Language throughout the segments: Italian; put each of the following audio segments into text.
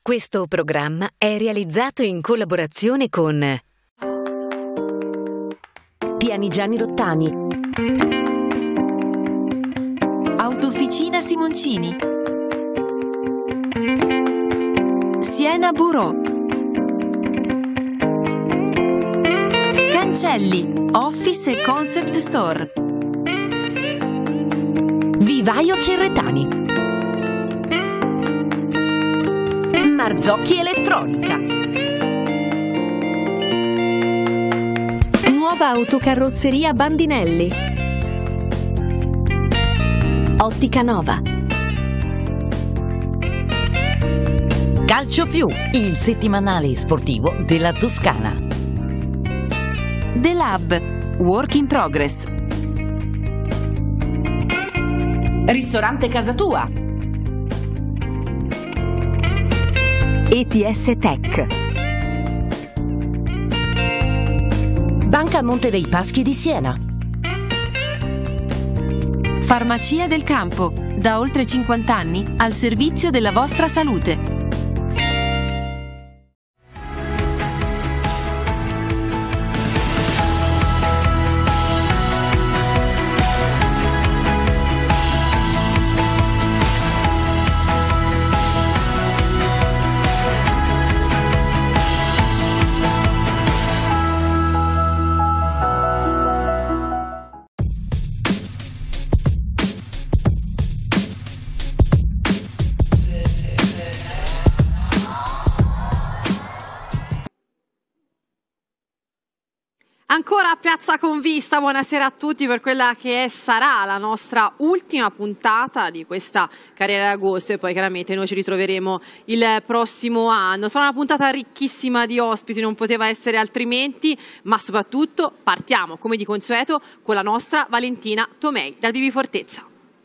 Questo programma è realizzato in collaborazione con Pianigiani Rottami, Autofficina Simoncini, Siena Bureau, Cancelli, Office e Concept Store, Vivaio Cerretani, Marzocchi Elettronica, Nuova Autocarrozzeria Bandinelli, Ottica Nova, Calcio Più, il settimanale sportivo della Toscana, The Lab, Work in Progress, Ristorante Casa Tua, ETS Tech, Banca Monte dei Paschi di Siena, Farmacia del Campo, da oltre 50 anni al servizio della vostra salute. Ancora a Piazza Convista, buonasera a tutti per quella che sarà la nostra ultima puntata di questa carriera d'agosto e poi chiaramente noi ci ritroveremo il prossimo anno. Sarà una puntata ricchissima di ospiti, non poteva essere altrimenti, ma soprattutto partiamo come di consueto con la nostra Valentina Tomei dal Vivi Fortezza.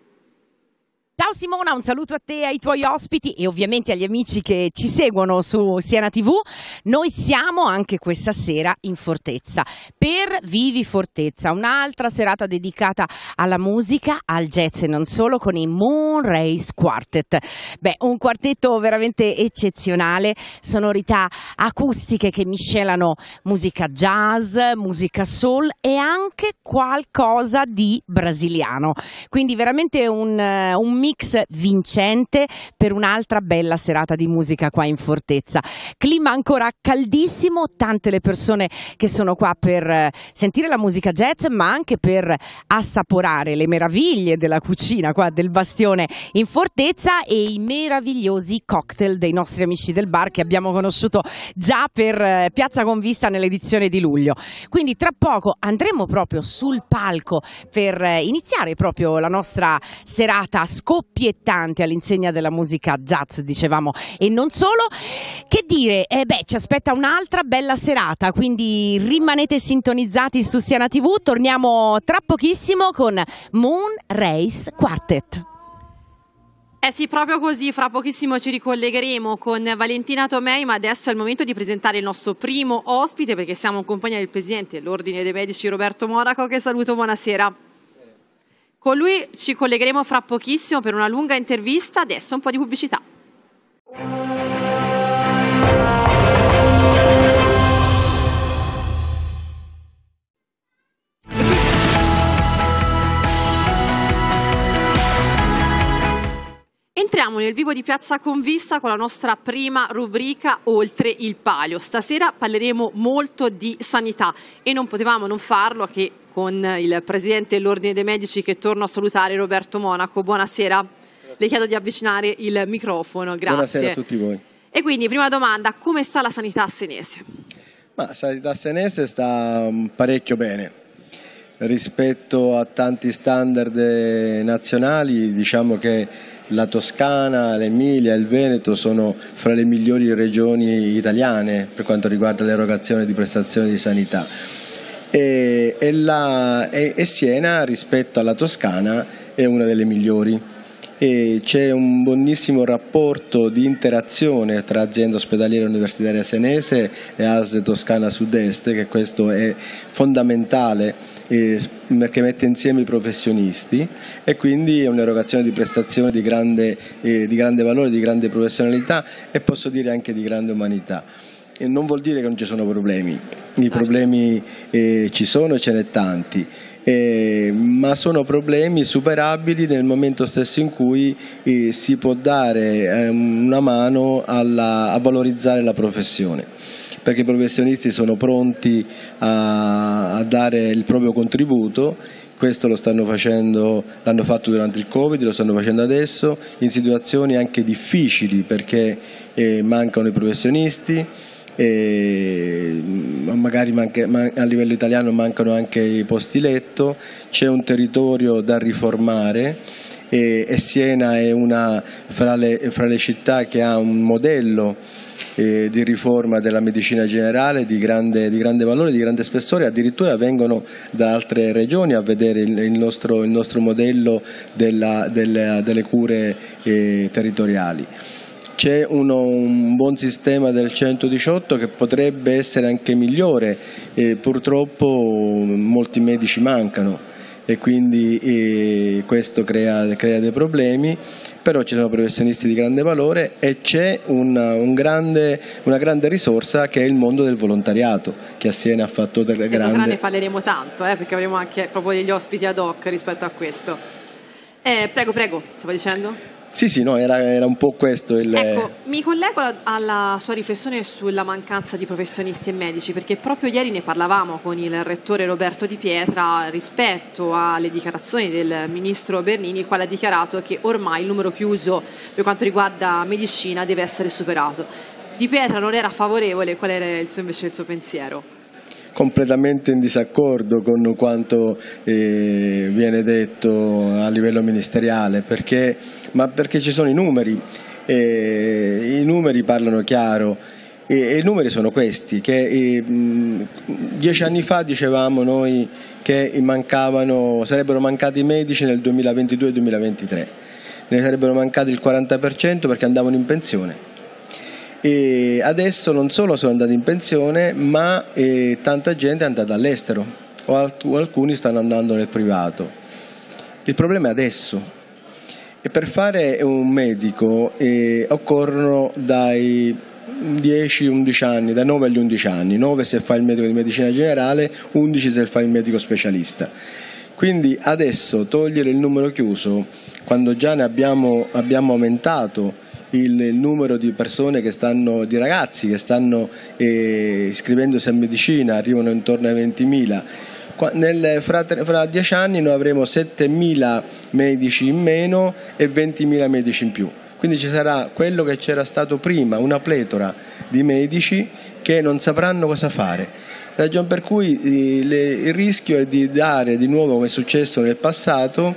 Ciao Simona, un saluto a te, ai tuoi ospiti e ovviamente agli amici che ci seguono su Siena TV. Noi siamo anche questa sera in Fortezza per Vivi Fortezza, un'altra serata dedicata alla musica, al jazz e non solo, con i Moonrace Quartet. Beh, un quartetto veramente eccezionale, sonorità acustiche che miscelano musica jazz, musica soul e anche qualcosa di brasiliano. Quindi veramente un mix vincente per un'altra bella serata di musica qua in Fortezza. Clima ancora caldissimo, tante le persone che sono qua per sentire la musica jazz, ma anche per assaporare le meraviglie della cucina qua del Bastione in Fortezza e i meravigliosi cocktail dei nostri amici del bar che abbiamo conosciuto già per Piazza Convista nell'edizione di luglio. Quindi tra poco andremo proprio sul palco per iniziare proprio la nostra serata scoppiettante all'insegna della musica jazz, dicevamo, e non solo. Che dire, ci aspetta un'altra bella serata, quindi rimanete sintonizzati su Siena TV, torniamo tra pochissimo con Moonrace Quartet. Eh sì, proprio così, fra pochissimo ci ricollegheremo con Valentina Tomei, ma adesso è il momento di presentare il nostro primo ospite perché siamo in compagnia del Presidente dell'Ordine dei Medici Roberto Monaco, che saluto, buonasera. Con lui ci collegheremo fra pochissimo per una lunga intervista, adesso un po' di pubblicità. Entriamo nel vivo di Piazza Convista con la nostra prima rubrica Oltre il Palio. Stasera parleremo molto di sanità e non potevamo non farlo che con il Presidente dell'Ordine dei Medici, che torno a salutare, Roberto Monaco. Buonasera. Le chiedo di avvicinare il microfono, grazie. Buonasera a tutti voi. E quindi, prima domanda, come sta la sanità senese? La sanità senese sta parecchio bene. Rispetto a tanti standard nazionali, diciamo che la Toscana, l'Emilia e il Veneto sono fra le migliori regioni italiane per quanto riguarda l'erogazione di prestazioni di sanità. E Siena rispetto alla Toscana è una delle migliori. e c'è un buonissimo rapporto di interazione tra azienda ospedaliera universitaria senese e ASL Toscana Sud-Est, che questo è fondamentale perché mette insieme i professionisti, e quindi è un'erogazione di prestazioni di grande valore, di grande professionalità e posso dire anche di grande umanità. E non vuol dire che non ci sono problemi, i problemi ci sono e ce n'è tanti. Ma sono problemi superabili nel momento stesso in cui si può dare una mano a valorizzare la professione, perché i professionisti sono pronti a dare il proprio contributo. Questo lo stanno facendo, l'hanno fatto durante il Covid, lo stanno facendo adesso in situazioni anche difficili, perché mancano i professionisti. Magari a livello italiano mancano anche i posti letto, c'è un territorio da riformare e Siena è una fra le città che ha un modello di riforma della medicina generale di grande valore, di grande spessore. Addirittura vengono da altre regioni a vedere il nostro modello delle cure territoriali. C'è un buon sistema del 118 che potrebbe essere anche migliore, purtroppo molti medici mancano e quindi questo crea dei problemi, però ci sono professionisti di grande valore e c'è una grande risorsa che è il mondo del volontariato, che a Siena ha fatto grande. Stasera ne parleremo tanto, perché avremo anche proprio degli ospiti ad hoc rispetto a questo. Prego, stava dicendo? Sì, no, era un po' questo il... Ecco, mi collego alla sua riflessione sulla mancanza di professionisti e medici, perché proprio ieri ne parlavamo con il rettore Roberto Di Pietra rispetto alle dichiarazioni del ministro Bernini, il quale ha dichiarato che ormai il numero chiuso per quanto riguarda medicina deve essere superato. Di Pietra non era favorevole, qual era invece il suo pensiero? Completamente in disaccordo con quanto viene detto a livello ministeriale, perché ci sono i numeri parlano chiaro e i numeri sono questi, che 10 anni fa dicevamo noi che sarebbero mancati i medici nel 2022-2023, ne sarebbero mancati il 40% perché andavano in pensione. E adesso non solo sono andati in pensione, ma tanta gente è andata all'estero o alcuni stanno andando nel privato. Il problema è adesso, e per fare un medico occorrono dai 10-11 anni, dai 9 agli 11 anni, 9 se fa il medico di medicina generale, 11 se fa il medico specialista. Quindi adesso togliere il numero chiuso, quando già ne abbiamo aumentato il numero di persone di ragazzi che stanno iscrivendosi a medicina, arrivano intorno ai 20.000. Fra 10 anni noi avremo 7.000 medici in meno e 20.000 medici in più. Quindi ci sarà quello che c'era stato prima, una pletora di medici che non sapranno cosa fare. Ragion per cui il rischio è di dare di nuovo, come è successo nel passato,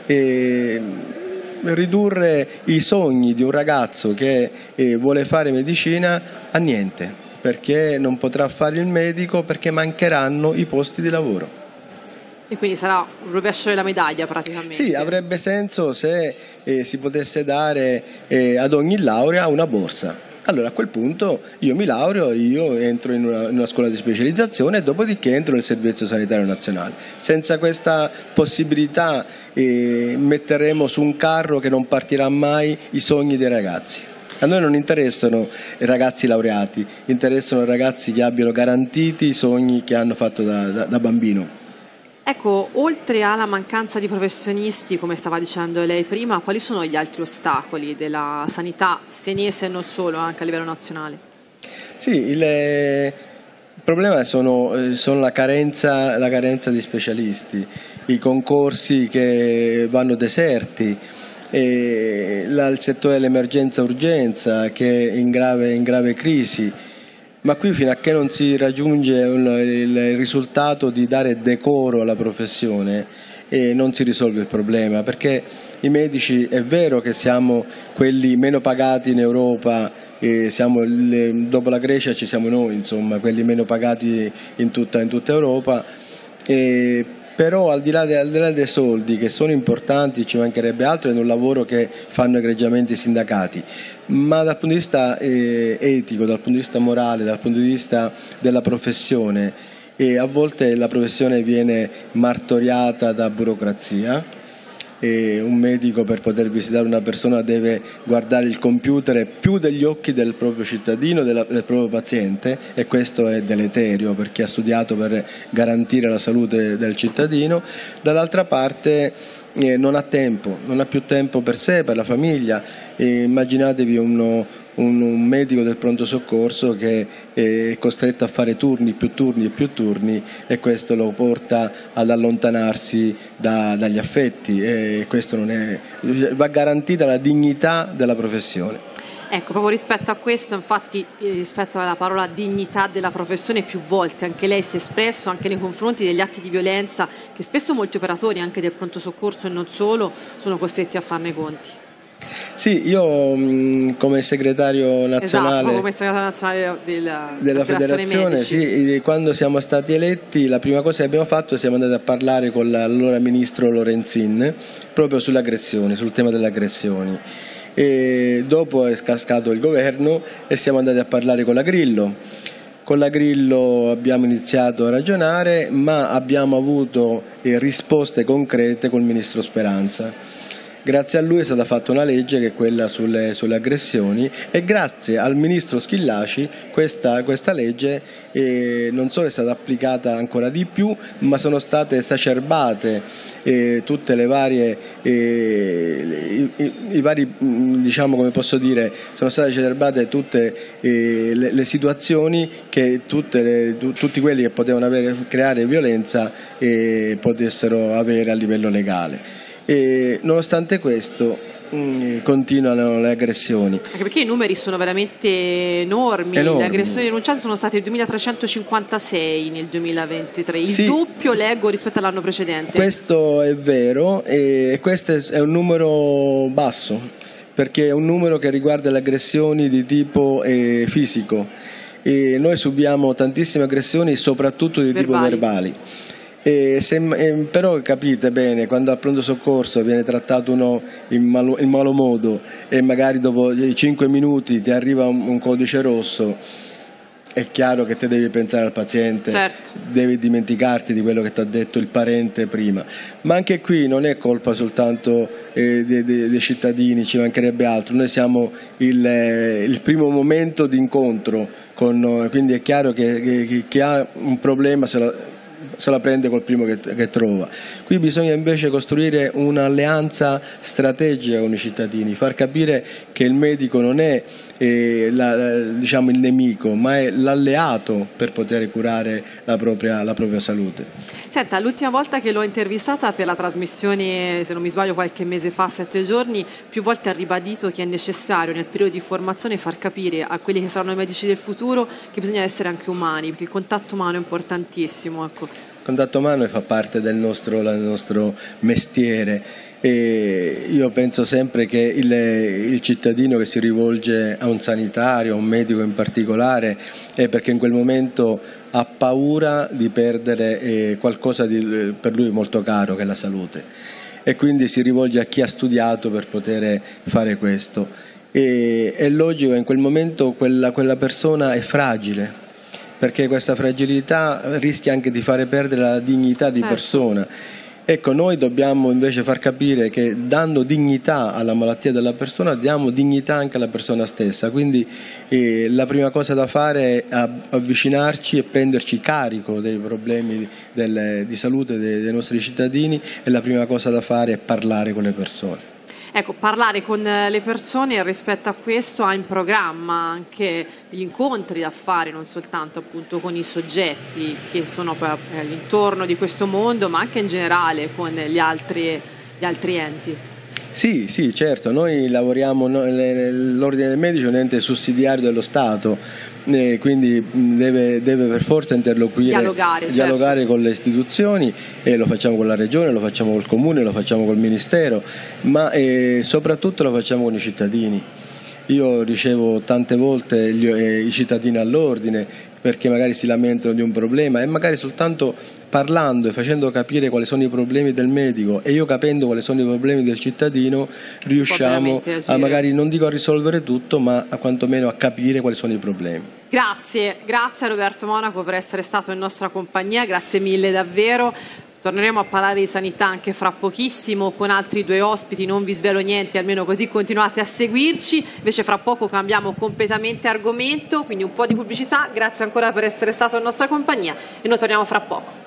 ridurre i sogni di un ragazzo che vuole fare medicina a niente, perché non potrà fare il medico, perché mancheranno i posti di lavoro. E quindi sarà un rovescio della medaglia praticamente. Sì, avrebbe senso se si potesse dare ad ogni laurea una borsa. Allora a quel punto io mi laureo, io entro in una scuola di specializzazione e dopodiché entro nel Servizio Sanitario Nazionale. Senza questa possibilità metteremo su un carro che non partirà mai i sogni dei ragazzi. A noi non interessano i ragazzi laureati, interessano i ragazzi che abbiano garantiti i sogni che hanno fatto da bambino. Ecco, oltre alla mancanza di professionisti, come stava dicendo lei prima, quali sono gli altri ostacoli della sanità senese e non solo, anche a livello nazionale? Sì, il problema sono la carenza di specialisti, i concorsi che vanno deserti, il settore dell'emergenza urgenza che è in grave crisi. Ma qui fino a che non si raggiunge il risultato di dare decoro alla professione non si risolve il problema, perché i medici è vero che siamo quelli meno pagati in Europa, dopo la Grecia ci siamo noi, insomma, quelli meno pagati in tutta Europa, però al di là dei soldi, che sono importanti, ci mancherebbe altro, è un lavoro che fanno egregiamente i sindacati, ma dal punto di vista etico, dal punto di vista morale, dal punto di vista della professione, a volte la professione viene martoriata da burocrazia. Un medico, per poter visitare una persona, deve guardare il computer più degli occhi del proprio cittadino, del proprio paziente, e questo è deleterio per chi ha studiato per garantire la salute del cittadino. Dall'altra parte non ha tempo, non ha più tempo per sé, per la famiglia. Immaginatevi un medico del pronto soccorso che è costretto a fare turni, e questo lo porta ad allontanarsi dagli affetti, e questo non è, va garantita la dignità della professione. Ecco, proprio rispetto a questo, infatti, rispetto alla parola dignità della professione, più volte anche lei si è espresso anche nei confronti degli atti di violenza che spesso molti operatori anche del pronto soccorso e non solo sono costretti a farne conti. Sì, io come segretario nazionale, esatto, come segretario nazionale della federazione, sì, quando siamo stati eletti, la prima cosa che abbiamo fatto è siamo andati a parlare con l'allora ministro Lorenzin proprio sulle aggressioni, sul tema delle aggressioni. E dopo è cascato il governo e siamo andati a parlare con la Grillo. Con la Grillo abbiamo iniziato a ragionare, ma abbiamo avuto risposte concrete col ministro Speranza. Grazie a lui è stata fatta una legge che è quella sulle aggressioni, e grazie al ministro Schillaci questa legge non solo è stata applicata ancora di più, ma sono state esacerbate tutte le varie i vari, diciamo, come posso dire, sono state esacerbate tutte le situazioni che tutti quelli che potevano creare violenza potessero avere a livello legale. E nonostante questo continuano le aggressioni. Anche perché i numeri sono veramente enormi. Le aggressioni denunciate sono state 2.356 nel 2023, il doppio, leggo, rispetto all'anno precedente. Questo è vero, e questo è un numero basso, perché è un numero che riguarda le aggressioni di tipo fisico, e noi subiamo tantissime aggressioni, soprattutto di tipo verbali. Però capite bene, quando al pronto soccorso viene trattato uno in malo modo e magari dopo 5 minuti ti arriva un codice rosso, è chiaro che te devi pensare al paziente, certo. Devi dimenticarti di quello che ti ha detto il parente prima. Ma anche qui non è colpa soltanto dei cittadini, ci mancherebbe altro. Noi siamo il primo momento di incontro con noi, quindi è chiaro che chi ha un problema se la prende col primo che trova. Qui bisogna invece costruire un'alleanza strategica con i cittadini, far capire che il medico non è diciamo il nemico, ma è l'alleato per poter curare la propria salute. Senta, l'ultima volta che l'ho intervistata per la trasmissione, se non mi sbaglio qualche mese fa, 7 giorni, più volte ha ribadito che è necessario nel periodo di formazione far capire a quelli che saranno i medici del futuro che bisogna essere anche umani, perché il contatto umano è importantissimo. Ecco. Il contatto umano fa parte del nostro mestiere, e io penso sempre che il cittadino che si rivolge a un sanitario, a un medico in particolare, è perché in quel momento ha paura di perdere qualcosa per lui molto caro, che è la salute, e quindi si rivolge a chi ha studiato per poter fare questo. E è logico che in quel momento quella persona è fragile, perché questa fragilità rischia anche di fare perdere la dignità di persona. Ecco, noi dobbiamo invece far capire che dando dignità alla malattia della persona diamo dignità anche alla persona stessa, quindi la prima cosa da fare è avvicinarci e prenderci carico dei problemi di salute dei nostri cittadini, e la prima cosa da fare è parlare con le persone. Ecco, parlare con le persone. Rispetto a questo ha in programma anche degli incontri da fare, non soltanto appunto con i soggetti che sono all'intorno di questo mondo, ma anche in generale con gli altri enti. Sì, certo, noi lavoriamo, l'Ordine dei Medici è un ente sussidiario dello Stato, quindi deve per forza interloquire, dialogare con le istituzioni, e lo facciamo con la Regione, lo facciamo col Comune, lo facciamo col Ministero, ma soprattutto lo facciamo con i cittadini. Io ricevo tante volte i cittadini all'ordine perché magari si lamentano di un problema, e magari soltanto parlando e facendo capire quali sono i problemi del medico e io capendo quali sono i problemi del cittadino riusciamo a, magari non dico a risolvere tutto, ma a quantomeno a capire quali sono i problemi. Grazie a Roberto Monaco per essere stato in nostra compagnia, grazie mille davvero. Torneremo a parlare di sanità anche fra pochissimo con altri 2 ospiti, non vi svelo niente, almeno così continuate a seguirci. Invece fra poco cambiamo completamente argomento, quindi un po' di pubblicità. Grazie ancora per essere stato in nostra compagnia e noi torniamo fra poco.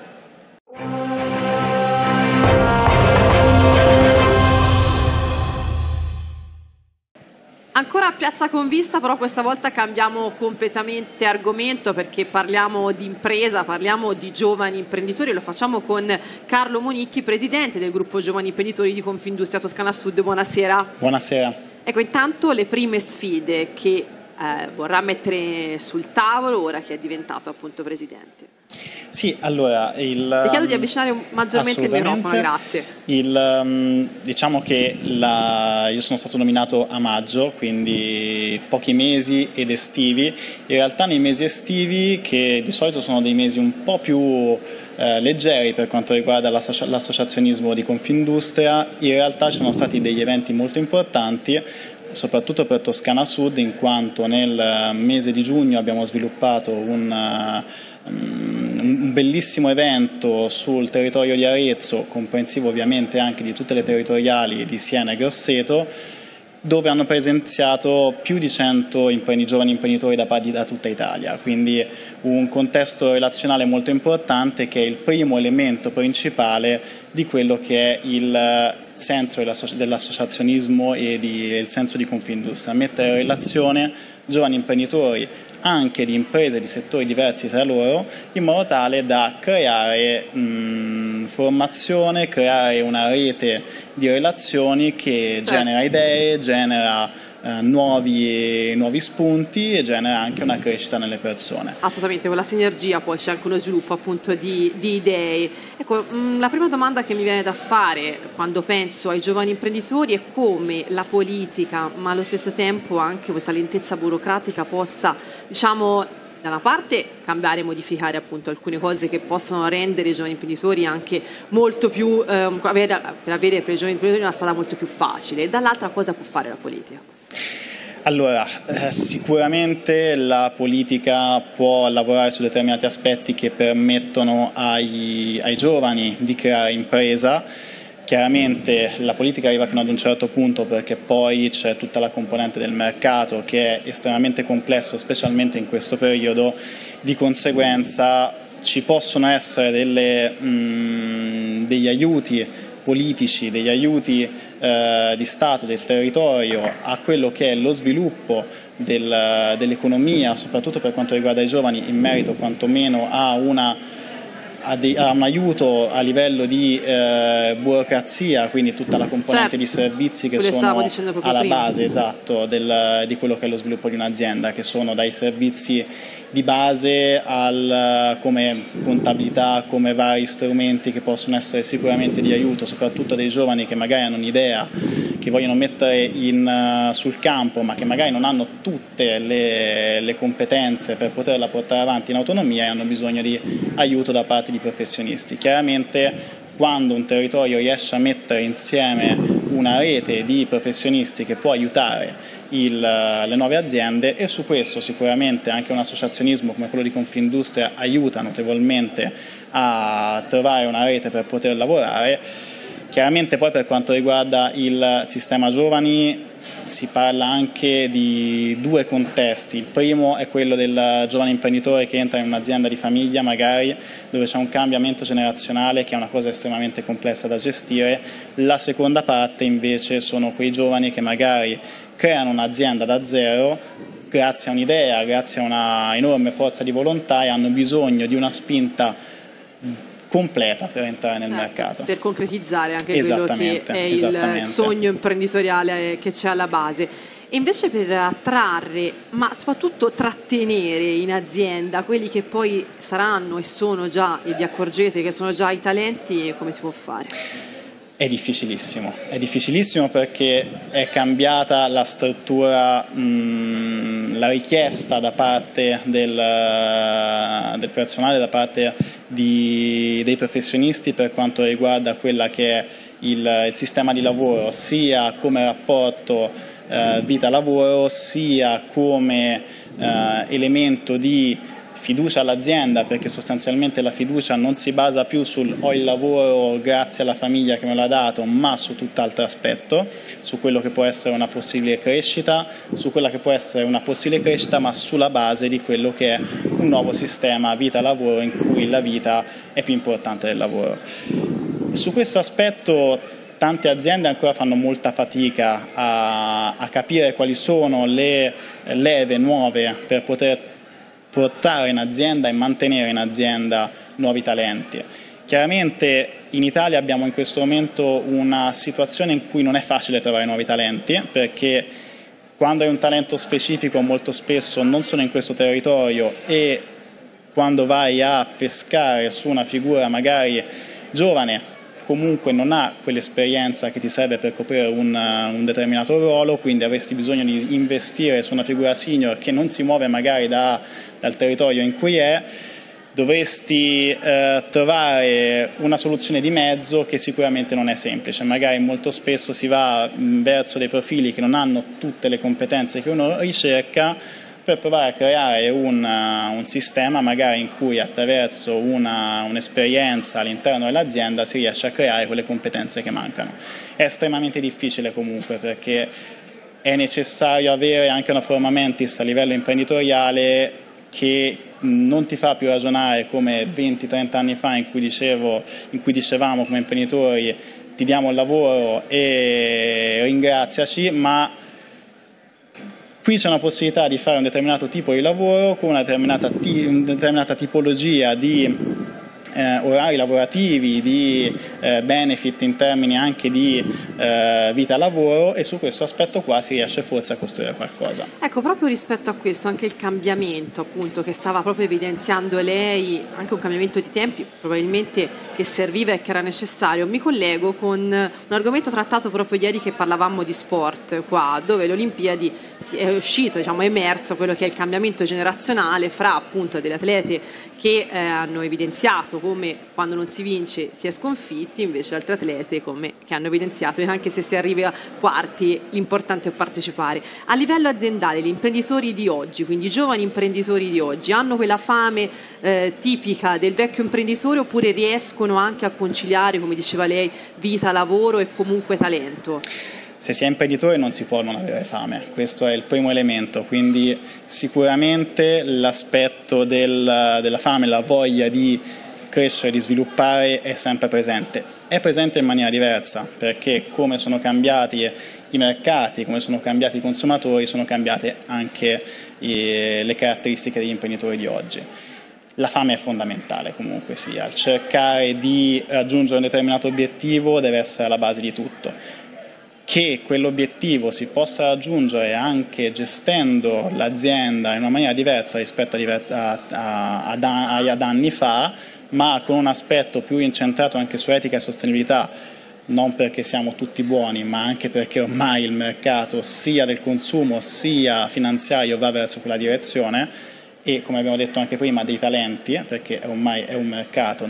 Ancora a Piazza Convista, però questa volta cambiamo completamente argomento perché parliamo di impresa, parliamo di giovani imprenditori e lo facciamo con Carlo Monicchi, presidente del gruppo Giovani Imprenditori di Confindustria Toscana Sud. Buonasera. Buonasera. Ecco, intanto le prime sfide che vorrà mettere sul tavolo ora che è diventato appunto presidente. Sì, allora vi chiedo di avvicinare maggiormente il microfono, grazie. Diciamo che io sono stato nominato a maggio, quindi pochi mesi ed estivi. In realtà nei mesi estivi, che di solito sono dei mesi un po' più leggeri per quanto riguarda l'associazionismo di Confindustria, in realtà ci sono stati degli eventi molto importanti, soprattutto per Toscana Sud, in quanto nel mese di giugno abbiamo sviluppato un bellissimo evento sul territorio di Arezzo, comprensivo ovviamente anche di tutte le territoriali di Siena e Grosseto, dove hanno presenziato più di 100 giovani imprenditori da tutta Italia, quindi un contesto relazionale molto importante che è il primo elemento principale di quello che è il senso dell'associazionismo e il senso di Confindustria, mettere in relazione giovani imprenditori anche di imprese di settori diversi tra loro, in modo tale da creare formazione, creare una rete di relazioni che genera idee, genera nuovi spunti e genera anche una crescita nelle persone. Assolutamente, con la sinergia poi c'è anche uno sviluppo appunto di idee. Ecco, la prima domanda che mi viene da fare quando penso ai giovani imprenditori è come la politica, ma allo stesso tempo anche questa lentezza burocratica possa, diciamo, da una parte cambiare e modificare appunto alcune cose che possono rendere i giovani imprenditori anche molto più, per avere per i giovani imprenditori una strada molto più facile, e dall'altra cosa può fare la politica? Allora, sicuramente la politica può lavorare su determinati aspetti che permettono ai giovani di creare impresa. Chiaramente la politica arriva fino ad un certo punto, perché poi c'è tutta la componente del mercato che è estremamente complesso, specialmente in questo periodo. Di conseguenza ci possono essere degli aiuti politici, degli aiuti di Stato, del territorio a quello che è lo sviluppo dell'economia, soprattutto per quanto riguarda i giovani, in merito quantomeno a un aiuto a livello di burocrazia, quindi tutta la componente di servizi che sono alla base, esatto, di quello che è lo sviluppo di un'azienda, che sono dai servizi di base come contabilità, come vari strumenti che possono essere sicuramente di aiuto, soprattutto dei giovani che magari hanno un'idea, che vogliono mettere sul campo, ma che magari non hanno tutte le competenze per poterla portare avanti in autonomia e hanno bisogno di aiuto da parte di professionisti. Chiaramente quando un territorio riesce a mettere insieme una rete di professionisti che può aiutare le nuove aziende, e su questo sicuramente anche un associazionismo come quello di Confindustria aiuta notevolmente a trovare una rete per poter lavorare. Chiaramente poi per quanto riguarda il sistema giovani si parla anche di 2 contesti. Il primo è quello del giovane imprenditore che entra in un'azienda di famiglia magari, dove c'è un cambiamento generazionale che è una cosa estremamente complessa da gestire. La seconda parte invece sono quei giovani che magari creano un'azienda da zero grazie a un'idea, grazie a una enorme forza di volontà, e hanno bisogno di una spinta completa per entrare nel mercato. Per concretizzare anche quello che è il sogno imprenditoriale che c'è alla base. E invece per attrarre, ma soprattutto trattenere in azienda quelli che poi saranno e sono già, e vi accorgete che sono già i talenti, come si può fare? È difficilissimo perché è cambiata la struttura, la richiesta da parte del personale, da parte dei professionisti per quanto riguarda quella che è il sistema di lavoro, sia come rapporto vita-lavoro, sia come elemento di fiducia all'azienda, perché sostanzialmente la fiducia non si basa più sul ho il lavoro grazie alla famiglia che me l'ha dato, ma su tutt'altro aspetto, su quello che può essere una possibile crescita, ma sulla base di quello che è un nuovo sistema vita-lavoro in cui la vita è più importante del lavoro. Su questo aspetto tante aziende ancora fanno molta fatica a capire quali sono le leve nuove per poter portare in azienda e mantenere in azienda nuovi talenti. Chiaramente in Italia abbiamo in questo momento una situazione in cui non è facile trovare nuovi talenti, perché quando hai un talento specifico molto spesso non sono in questo territorio, e quando vai a pescare su una figura magari giovane comunque non ha quell'esperienza che ti serve per coprire un determinato ruolo, quindi avresti bisogno di investire su una figura senior che non si muove magari dal territorio in cui è, dovresti trovare una soluzione di mezzo che sicuramente non è semplice. Magari molto spesso si va verso dei profili che non hanno tutte le competenze che uno ricerca, per provare a creare un sistema magari in cui attraverso un'esperienza all'interno dell'azienda si riesce a creare quelle competenze che mancano. È estremamente difficile comunque, perché è necessario avere anche una forma mentis a livello imprenditoriale che non ti fa più ragionare come 20-30 anni fa in cui dicevamo come imprenditori ti diamo il lavoro e ringraziaci, ma qui c'è una possibilità di fare un determinato tipo di lavoro con una determinata tipologia di orari lavorativi, di benefit in termini anche di vita-lavoro, e su questo aspetto qua si riesce forse a costruire qualcosa. Ecco, proprio rispetto a questo, anche il cambiamento appunto che stava proprio evidenziando lei, anche un cambiamento di tempi probabilmente che serviva e che era necessario, mi collego con un argomento trattato proprio ieri che parlavamo di sport qua, dove le Olimpiadi è uscito, diciamo, è emerso quello che è il cambiamento generazionale fra appunto delle atlete che hanno evidenziato come quando non si vince si è sconfitti, invece altre atlete che hanno evidenziato che anche se si arriva a quarti l'importante è partecipare. A livello aziendale gli imprenditori di oggi, quindi i giovani imprenditori di oggi, hanno quella fame tipica del vecchio imprenditore, oppure riescono anche a conciliare, come diceva lei, vita, lavoro e comunque talento? Se si è imprenditore non si può non avere fame, questo è il primo elemento, quindi sicuramente l'aspetto della fame, la voglia di crescere, di sviluppare è sempre presente. È presente in maniera diversa, perché come sono cambiati i mercati, come sono cambiati i consumatori, sono cambiate anche le caratteristiche degli imprenditori di oggi. La fame è fondamentale comunque sia, cercare di raggiungere un determinato obiettivo deve essere alla base di tutto. Che quell'obiettivo si possa raggiungere anche gestendo l'azienda in una maniera diversa rispetto ad anni fa, ma con un aspetto più incentrato anche su etica e sostenibilità, non perché siamo tutti buoni, ma anche perché ormai il mercato sia del consumo sia finanziario va verso quella direzione, e come abbiamo detto anche prima dei talenti, perché ormai è un mercato,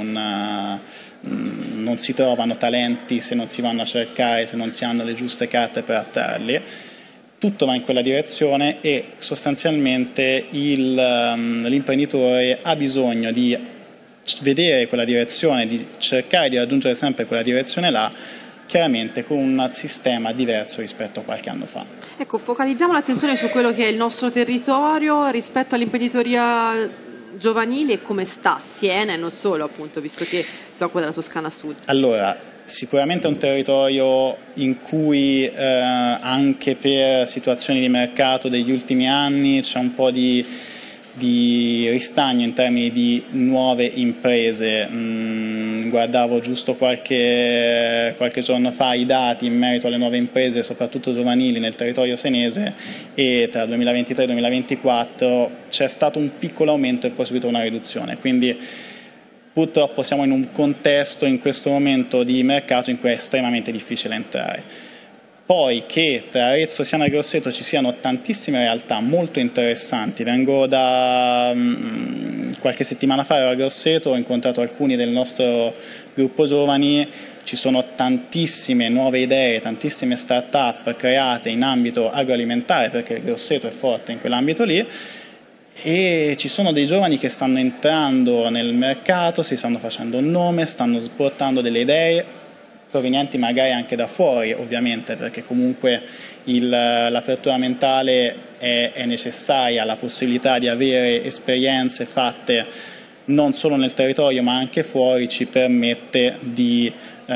non si trovano talenti se non si vanno a cercare, se non si hanno le giuste carte per attrarli. Tutto va in quella direzione e sostanzialmente l'imprenditore ha bisogno di vedere quella direzione, di cercare di raggiungere sempre quella direzione là, chiaramente con un sistema diverso rispetto a qualche anno fa. Ecco, focalizziamo l'attenzione su quello che è il nostro territorio rispetto all'imprenditoria giovanile, come sta Siena e non solo, appunto, visto che si occupa della Toscana Sud. Allora, sicuramente è un territorio in cui anche per situazioni di mercato degli ultimi anni c'è un po' di ristagno in termini di nuove imprese. Guardavo giusto qualche giorno fa i dati in merito alle nuove imprese, soprattutto giovanili, nel territorio senese, e tra 2023 e 2024 c'è stato un piccolo aumento e poi subito una riduzione, quindi purtroppo siamo in un contesto in questo momento di mercato in cui è estremamente difficile entrare. Poi che tra Arezzo, Siena e Grosseto ci siano tantissime realtà molto interessanti. Vengo da qualche settimana fa a Grosseto, ho incontrato alcuni del nostro gruppo giovani, ci sono tantissime nuove idee, tantissime start-up create in ambito agroalimentare, perché Grosseto è forte in quell'ambito lì, e ci sono dei giovani che stanno entrando nel mercato, si stanno facendo un nome, stanno portando delle idee provenienti magari anche da fuori, ovviamente, perché comunque l'apertura mentale è necessaria, la possibilità di avere esperienze fatte non solo nel territorio ma anche fuori ci permette di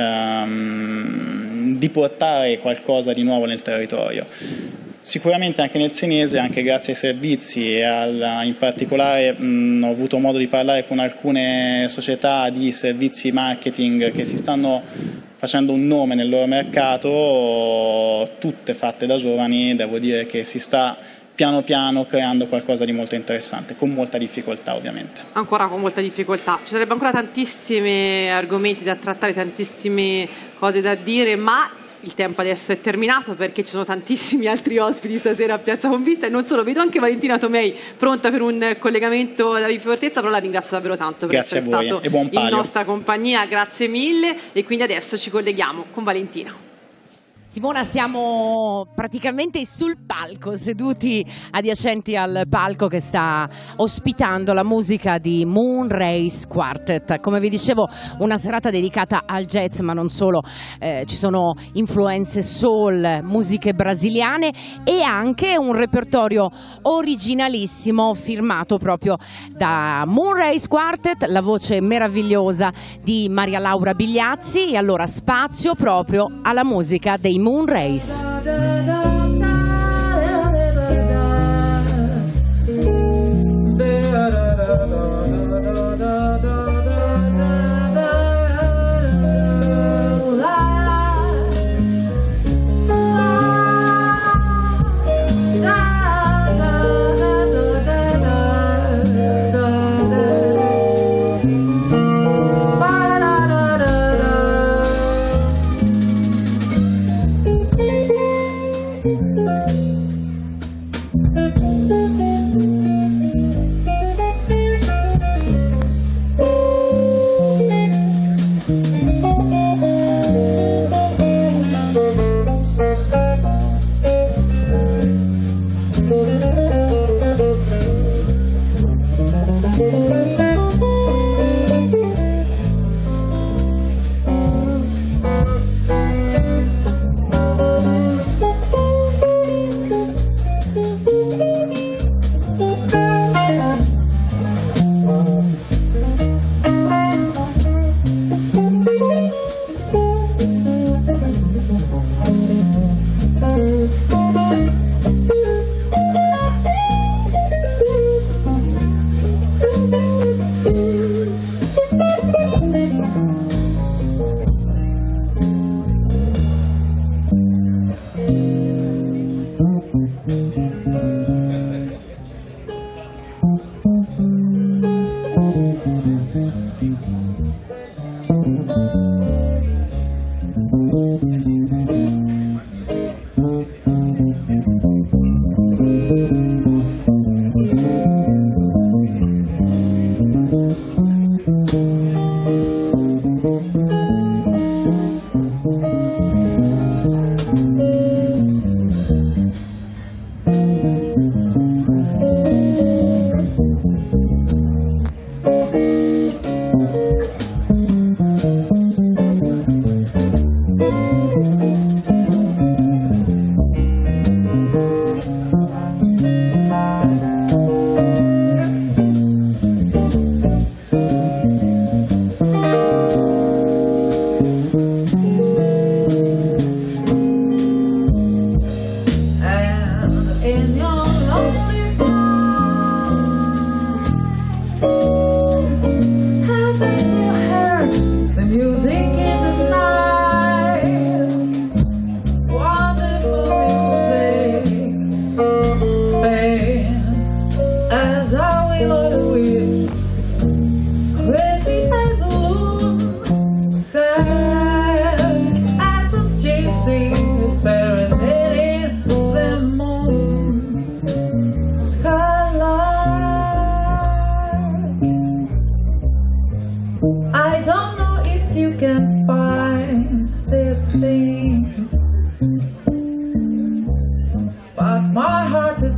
portare qualcosa di nuovo nel territorio. Sicuramente anche nel senese, anche grazie ai servizi e in particolare ho avuto modo di parlare con alcune società di servizi marketing che si stanno facendo un nome nel loro mercato, tutte fatte da giovani. Devo dire che si sta piano piano creando qualcosa di molto interessante, con molta difficoltà ovviamente. Ancora con molta difficoltà, ci sarebbero ancora tantissimi argomenti da trattare, tantissime cose da dire, ma il tempo adesso è terminato perché ci sono tantissimi altri ospiti stasera a Piazza Convista e non solo, vedo anche Valentina Tomei pronta per un collegamento da Fortezza, però la ringrazio davvero tanto per essere stato in nostra compagnia, grazie mille, e quindi adesso ci colleghiamo con Valentina. Simona, siamo praticamente sul palco, seduti adiacenti al palco che sta ospitando la musica di Moonrace Quartet. Come vi dicevo, una serata dedicata al jazz, ma non solo, ci sono influenze soul, musiche brasiliane e anche un repertorio originalissimo firmato proprio da Moonrace Quartet, la voce meravigliosa di Maria Laura Bigliazzi, e allora spazio proprio alla musica dei Moonrace.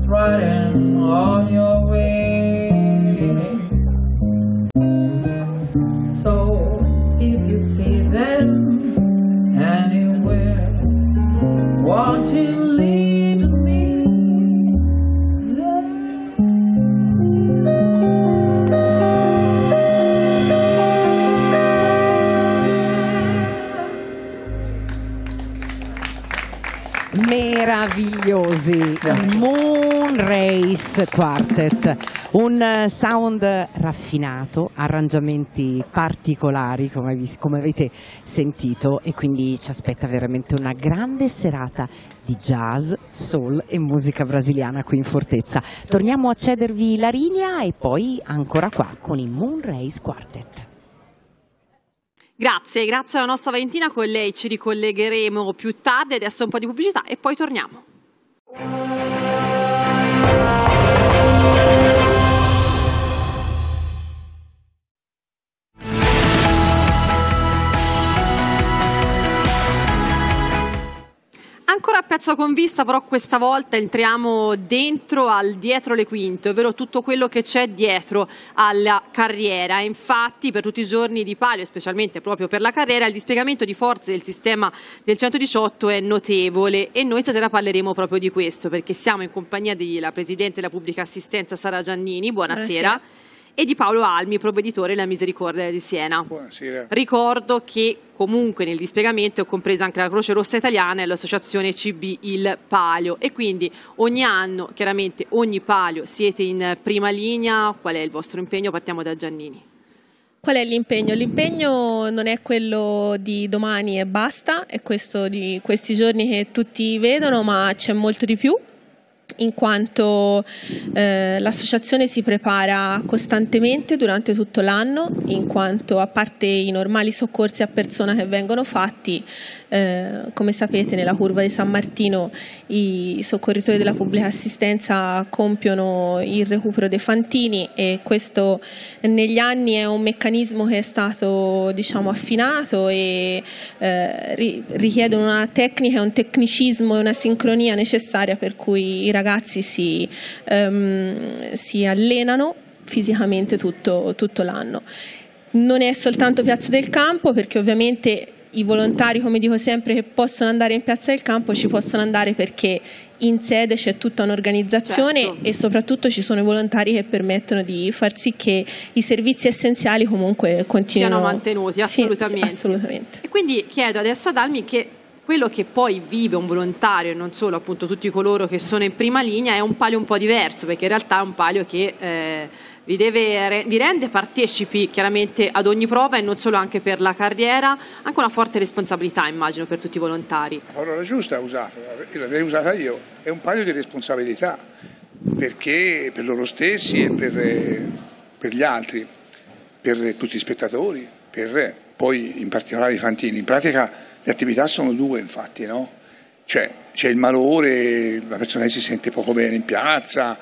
riding on your wings. So if you see them anywhere, won't you lead me there? Meravigliosi, Moonrace Quartet, un sound raffinato, arrangiamenti particolari come avete sentito, e quindi ci aspetta veramente una grande serata di jazz, soul e musica brasiliana qui in Fortezza. Torniamo a cedervi la linea e poi ancora qua con i Moonrace Quartet. Grazie alla nostra Valentina, con lei ci ricollegheremo più tardi, adesso un po' di pubblicità e poi torniamo. Ancora a Piazza Convista, però questa volta entriamo dentro al dietro le quinte, ovvero tutto quello che c'è dietro alla carriera. Infatti per tutti i giorni di palio, specialmente proprio per la carriera, il dispiegamento di forze del sistema del 118 è notevole, e noi stasera parleremo proprio di questo, perché siamo in compagnia della Presidente della Pubblica Assistenza Sara Giannini, buonasera. E di Paolo Almi, provveditore della Misericordia di Siena. Buonasera. Ricordo che comunque nel dispiegamento è compresa anche la Croce Rossa Italiana e l'associazione CB Il Palio, e quindi ogni anno, chiaramente ogni palio, siete in prima linea. Qual è il vostro impegno? Partiamo da Giannini. Qual è l'impegno? L'impegno non è quello di domani e basta, è questo di questi giorni che tutti vedono, ma c'è molto di più, in quanto l'associazione si prepara costantemente durante tutto l'anno, in quanto a parte i normali soccorsi a persona che vengono fatti, come sapete nella curva di San Martino i soccorritori della pubblica assistenza compiono il recupero dei fantini, e questo negli anni è un meccanismo che è stato, diciamo, affinato, e richiede una tecnica, un tecnicismo e una sincronia necessaria, per cui i ragazzi si allenano fisicamente tutto l'anno. Non è soltanto Piazza del Campo, perché ovviamente i volontari, come dico sempre, che possono andare in Piazza del Campo ci possono andare perché in sede c'è tutta un'organizzazione, certo, e soprattutto ci sono i volontari che permettono di far sì che i servizi essenziali comunque continuino, siano mantenuti. Assolutamente. Sì, assolutamente. E quindi chiedo adesso ad Almi che quello che poi vive un volontario, e non solo appunto tutti coloro che sono in prima linea, è un palio un po' diverso, perché in realtà è un palio che vi rende partecipi chiaramente ad ogni prova, e non solo, anche per la carriera, anche una forte responsabilità, immagino, per tutti i volontari. La parola giusta ha usato, l'avrei usata io, è un palio di responsabilità, perché per loro stessi e per gli altri, per tutti gli spettatori, per poi in particolare i fantini. In pratica le attività sono due, infatti, no? Cioè c'è il malore, la persona che si sente poco bene in piazza,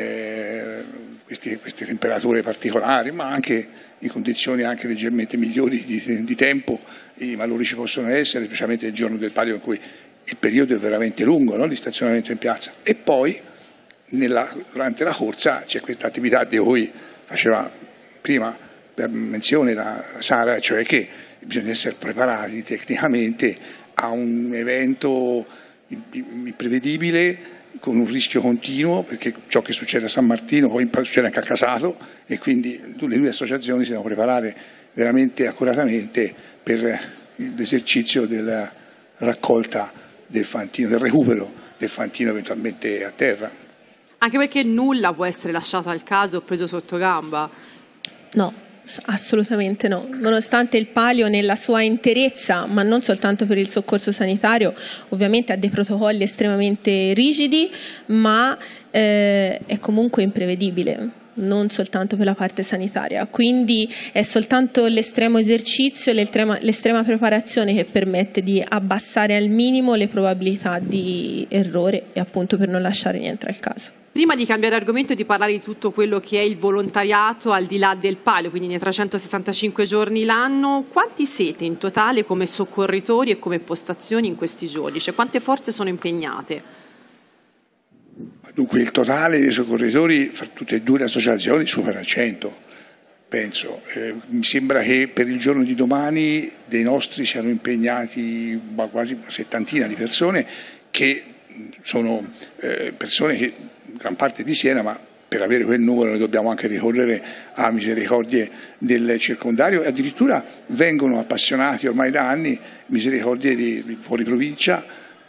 queste temperature particolari, ma anche in condizioni anche leggermente migliori di tempo, i malori ci possono essere, specialmente il giorno del palio, in cui il periodo è veramente lungo, no? Di stazionamento in piazza. E poi durante la corsa c'è questa attività di cui faceva prima per menzione la Sara, cioè che bisogna essere preparati tecnicamente a un evento imprevedibile, con un rischio continuo, perché ciò che succede a San Martino poi succede anche a Casato, e quindi le due associazioni si devono preparare veramente accuratamente per l'esercizio della raccolta del fantino, del recupero del fantino eventualmente a terra. Anche perché nulla può essere lasciato al caso o preso sotto gamba. No. Assolutamente no, nonostante il palio nella sua interezza, ma non soltanto per il soccorso sanitario, ovviamente ha dei protocolli estremamente rigidi, ma è comunque imprevedibile, non soltanto per la parte sanitaria, quindi è soltanto l'estremo esercizio e l'estrema preparazione che permette di abbassare al minimo le probabilità di errore, e appunto per non lasciare niente al caso. Prima di cambiare argomento e di parlare di tutto quello che è il volontariato al di là del palio, quindi nei 365 giorni l'anno, quanti siete in totale come soccorritori e come postazioni in questi giorni? Cioè, quante forze sono impegnate? Dunque il totale dei soccorritori fra tutte e due le associazioni supera il 100, penso. Mi sembra che per il giorno di domani dei nostri siano impegnati quasi una settantina di persone, che sono persone che gran parte di Siena, ma per avere quel numero noi dobbiamo anche ricorrere a misericordie del circondario, e addirittura vengono appassionati ormai da anni misericordie di fuori provincia,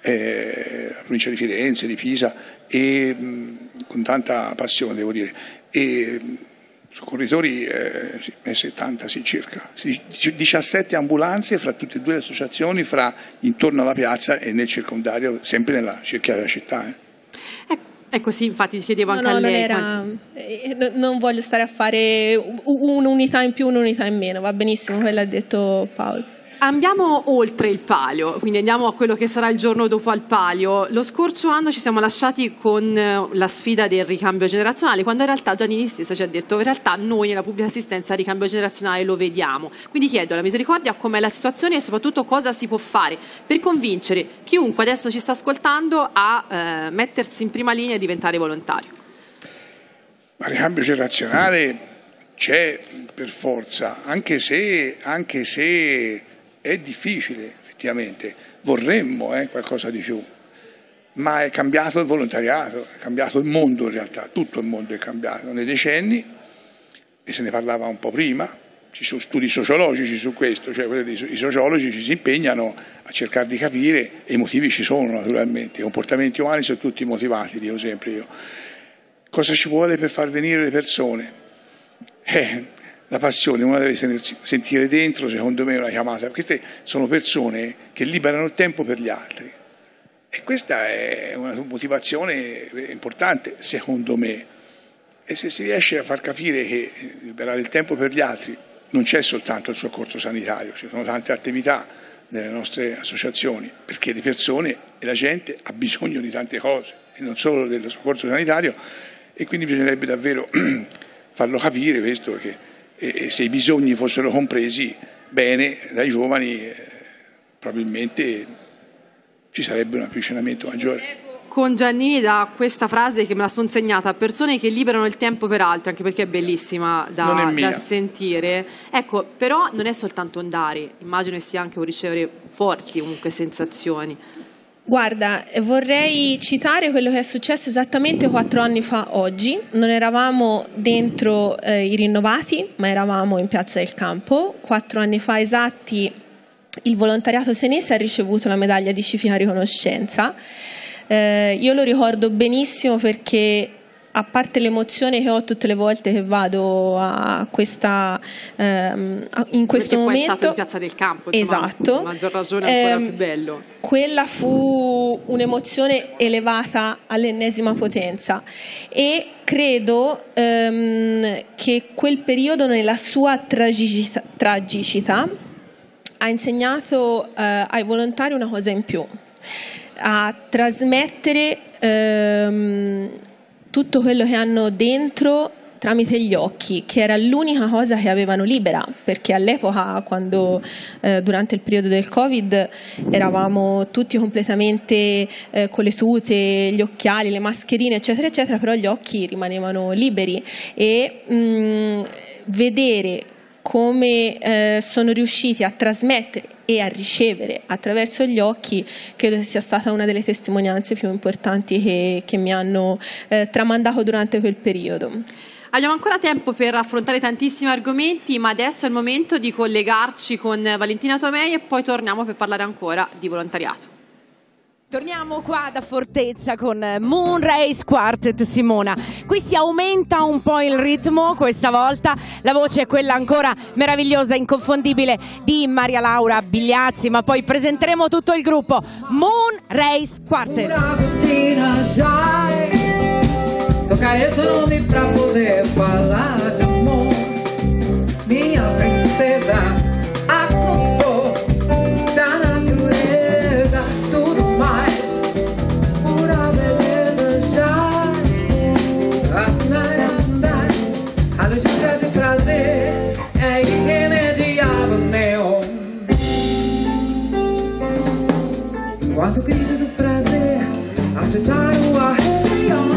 la provincia di Firenze, di Pisa, e con tanta passione, devo dire. E soccorritori 70, sì, circa 17 ambulanze fra tutte e due le associazioni, fra intorno alla piazza e nel circondario, sempre nella cerchia della città. Ecco, sì, infatti ti chiedevo anche a lei. Non voglio stare a fare un'unità in più, un'unità in meno, va benissimo quello ha detto Paolo. Andiamo oltre il palio, quindi andiamo a quello che sarà il giorno dopo al palio. Lo scorso anno ci siamo lasciati con la sfida del ricambio generazionale, quando in realtà Giannini stessa ci ha detto in realtà noi nella pubblica assistenza il ricambio generazionale lo vediamo. Quindi chiedo alla Misericordia com'è la situazione e soprattutto cosa si può fare per convincere chiunque adesso ci sta ascoltando a mettersi in prima linea e diventare volontario. Il ricambio generazionale c'è per forza, anche se è difficile, effettivamente, vorremmo qualcosa di più, ma è cambiato il volontariato, è cambiato il mondo in realtà, tutto il mondo è cambiato nei decenni, e se ne parlava un po' prima, ci sono studi sociologici su questo, cioè i sociologi ci si impegnano a cercare di capire, e i motivi ci sono naturalmente, i comportamenti umani sono tutti motivati, dico sempre io. Cosa ci vuole per far venire le persone? La passione, uno deve sentire dentro, secondo me, una chiamata. Queste sono persone che liberano il tempo per gli altri, e questa è una motivazione importante, secondo me. E se si riesce a far capire che liberare il tempo per gli altri non c'è soltanto il soccorso sanitario, ci sono tante attività nelle nostre associazioni, perché le persone e la gente ha bisogno di tante cose, e non solo del soccorso sanitario, e quindi bisognerebbe davvero farlo capire questo, che e se i bisogni fossero compresi bene dai giovani, probabilmente ci sarebbe un avvicinamento maggiore. Con Giannini da questa frase che me la sono segnata: persone che liberano il tempo per altri, anche perché è bellissima da sentire. Ecco, però non è soltanto un dare, immagino che sia anche un ricevere forti comunque sensazioni. Guarda, vorrei citare quello che è successo esattamente 4 anni fa oggi. Non eravamo dentro i rinnovati, ma eravamo in Piazza del Campo. 4 anni fa esatti il volontariato senese ha ricevuto la medaglia di civica riconoscenza. Io lo ricordo benissimo perché, a parte l'emozione che ho tutte le volte che vado a questa in questo perché momento, poi è stato in Piazza del Campo, insomma, esatto, a maggior ragione ancora più bello. Quella fu un'emozione elevata all'ennesima potenza, e credo che quel periodo, nella sua tragicità, ha insegnato ai volontari una cosa in più: a trasmettere tutto quello che hanno dentro tramite gli occhi, che era l'unica cosa che avevano libera, perché all'epoca, quando durante il periodo del Covid eravamo tutti completamente con le tute, gli occhiali, le mascherine, eccetera eccetera, però gli occhi rimanevano liberi, e vedere come sono riusciti a trasmettere e a ricevere attraverso gli occhi, credo che sia stata una delle testimonianze più importanti che mi hanno tramandato durante quel periodo. Abbiamo ancora tempo per affrontare tantissimi argomenti, ma adesso è il momento di collegarci con Valentina Tomei e poi torniamo per parlare ancora di volontariato. Torniamo qua da Fortezza con Moonrace Quartet, Simona. Qui si aumenta un po' il ritmo, questa volta la voce è quella ancora meravigliosa, inconfondibile di Maria Laura Bigliazzi, ma poi presenteremo tutto il gruppo Moonrace Quartet. Una mattina sai, tocca essere pra poder falar de amor, minha princesa. Quanto grido do prazer, aceitar o arreio.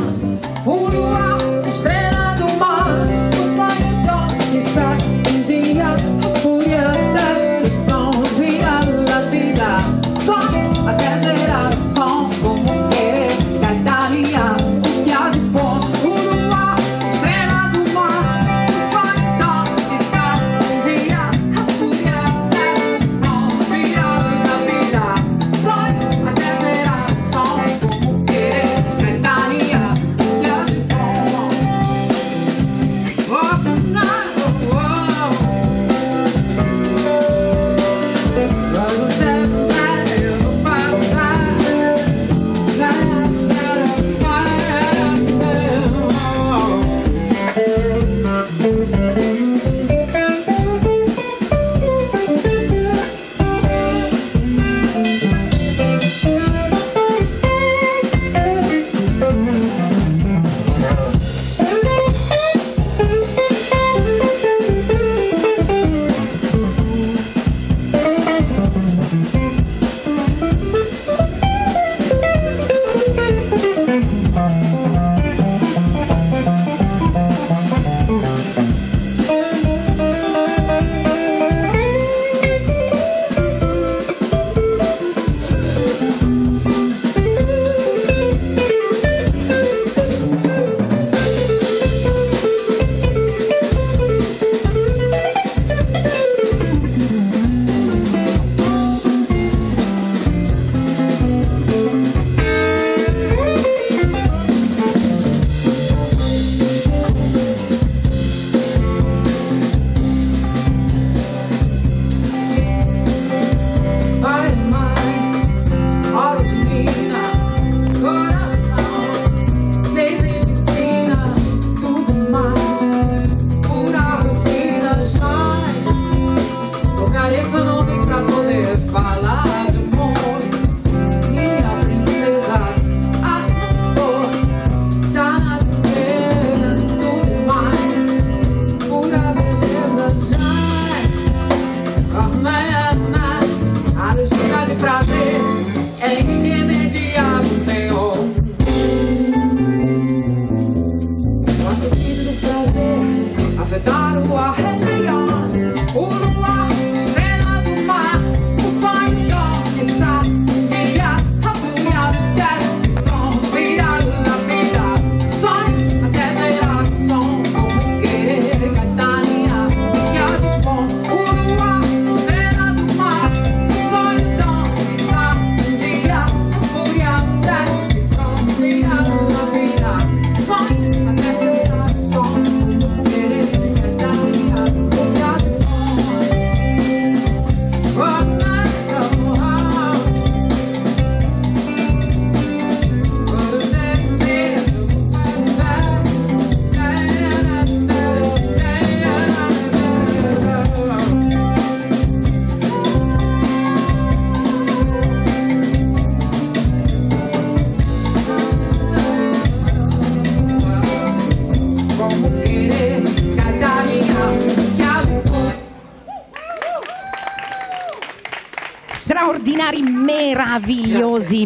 straordinari, meravigliosi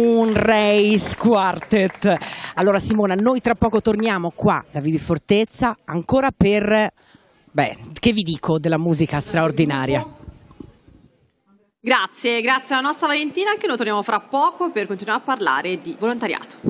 Moonrace Quartet. Allora Simona, noi tra poco torniamo qua da Vivi Fortezza ancora per, che vi dico della musica straordinaria. Grazie alla nostra Valentina, che noi torniamo fra poco per continuare a parlare di volontariato.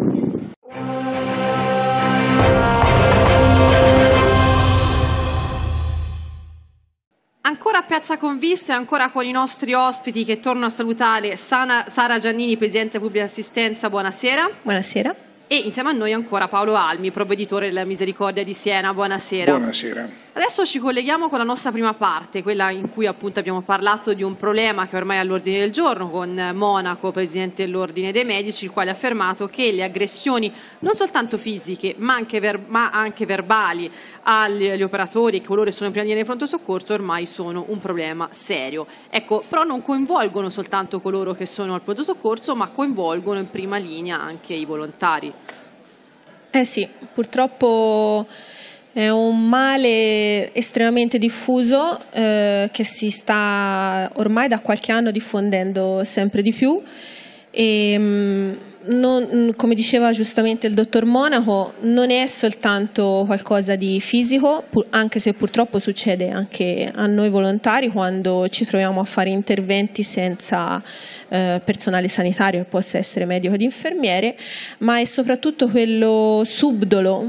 Ancora a Piazza Conviste, ancora con i nostri ospiti che torno a salutare. Sara Giannini, Presidente Pubblica Assistenza, buonasera. Buonasera. E insieme a noi ancora Paolo Almi, provveditore della Misericordia di Siena, buonasera. Buonasera. Adesso ci colleghiamo con la nostra prima parte, quella in cui appunto abbiamo parlato di un problema che ormai è all'ordine del giorno, con Monaco, Presidente dell'Ordine dei Medici, il quale ha affermato che le aggressioni non soltanto fisiche ma anche verbali agli operatori e coloro che sono in prima linea di pronto soccorso ormai sono un problema serio. Ecco, però non coinvolgono soltanto coloro che sono al pronto soccorso, ma coinvolgono in prima linea anche i volontari. Sì, purtroppo è un male estremamente diffuso che si sta ormai da qualche anno diffondendo sempre di più e come diceva giustamente il dottor Monaco, non è soltanto qualcosa di fisico, anche se purtroppo succede anche a noi volontari quando ci troviamo a fare interventi senza personale sanitario che possa essere medico ed infermiere, ma è soprattutto quello subdolo,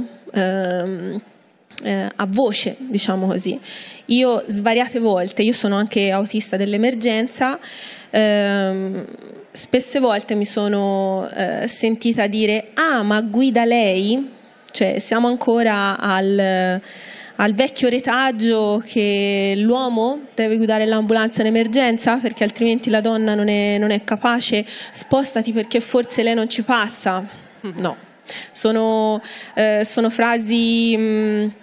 a voce, diciamo così. Io svariate volte, io sono anche autista dell'emergenza, spesse volte mi sono sentita dire: ah, ma guida lei? Cioè siamo ancora al vecchio retaggio che l'uomo deve guidare l'ambulanza in emergenza perché altrimenti la donna non è capace, spostati perché forse lei non ci passa. No, sono frasi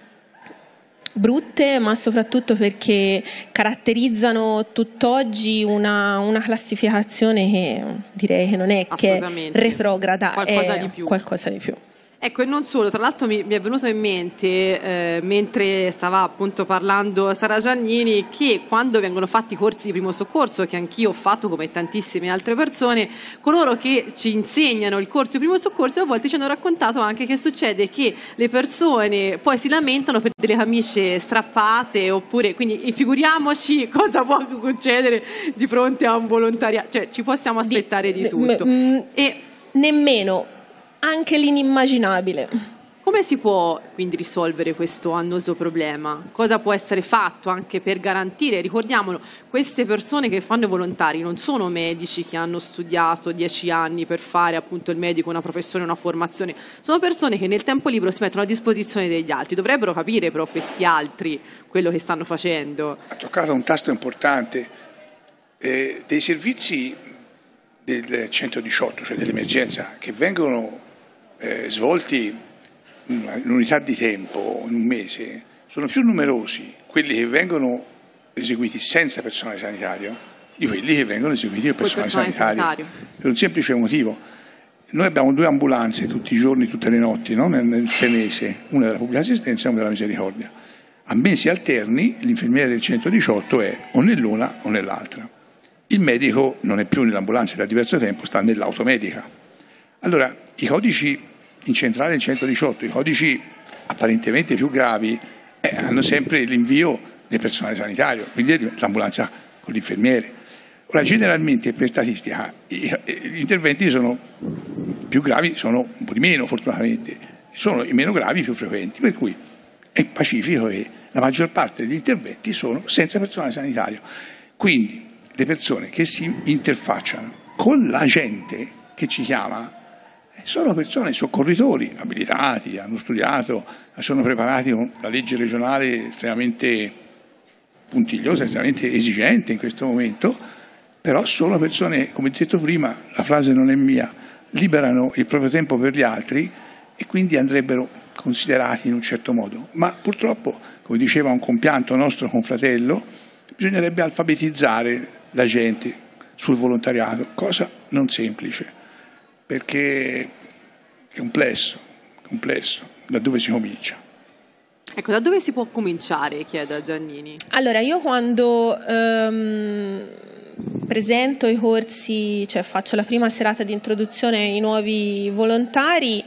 brutte, ma soprattutto perché caratterizzano tutt'oggi una classificazione che direi che non è che è retrograda, qualcosa è di più. Qualcosa di più. Ecco, e non solo, tra l'altro mi è venuto in mente, mentre stava appunto parlando Sara Giannini, che quando vengono fatti corsi di primo soccorso, che anch'io ho fatto come tantissime altre persone, coloro che ci insegnano il corso di primo soccorso a volte ci hanno raccontato anche che succede che le persone poi si lamentano per delle camicie strappate, oppure, quindi figuriamoci cosa può succedere di fronte a un volontariato, cioè ci possiamo aspettare di tutto. E nemmeno anche l'inimmaginabile. Come si può quindi risolvere questo annoso problema? Cosa può essere fatto anche per garantire, ricordiamolo, queste persone che fanno i volontari non sono medici che hanno studiato 10 anni per fare appunto il medico, una professione, una formazione, sono persone che nel tempo libero si mettono a disposizione degli altri, dovrebbero capire però questi altri quello che stanno facendo. Ha toccato un tasto importante, dei servizi del 118, cioè dell'emergenza, che vengono svolti in unità di tempo, in un mese, sono più numerosi quelli che vengono eseguiti senza personale sanitario di quelli che vengono eseguiti con personale sanitario. Per un semplice motivo: noi abbiamo 2 ambulanze tutti i giorni, tutte le notti, no? nel senese, una della pubblica assistenza e una della misericordia. A mesi alterni l'infermiere del 118 è o nell'una o nell'altra. Il medico non è più nell'ambulanza da diverso tempo, sta nell'automedica. Allora, i codici in centrale del 118, i codici apparentemente più gravi, hanno sempre l'invio del personale sanitario, quindi l'ambulanza con l'infermiere. Ora, generalmente per statistica gli interventi sono più gravi, sono un po' di meno fortunatamente, sono i meno gravi più frequenti, per cui è pacifico che la maggior parte degli interventi sono senza personale sanitario. Quindi le persone che si interfacciano con la gente che ci chiama sono persone, soccorritori abilitati, hanno studiato, sono preparati con la legge regionale estremamente puntigliosa, estremamente esigente in questo momento, però sono persone, come detto prima, la frase non è mia, liberano il proprio tempo per gli altri e quindi andrebbero considerati in un certo modo. Ma purtroppo, come diceva un compianto nostro confratello, bisognerebbe alfabetizzare la gente sul volontariato, cosa non semplice, perché è complesso, da dove si comincia? Ecco, da dove si può cominciare, chiedo a Giannini. Allora, io quando presento i corsi, cioè faccio la prima serata di introduzione ai nuovi volontari,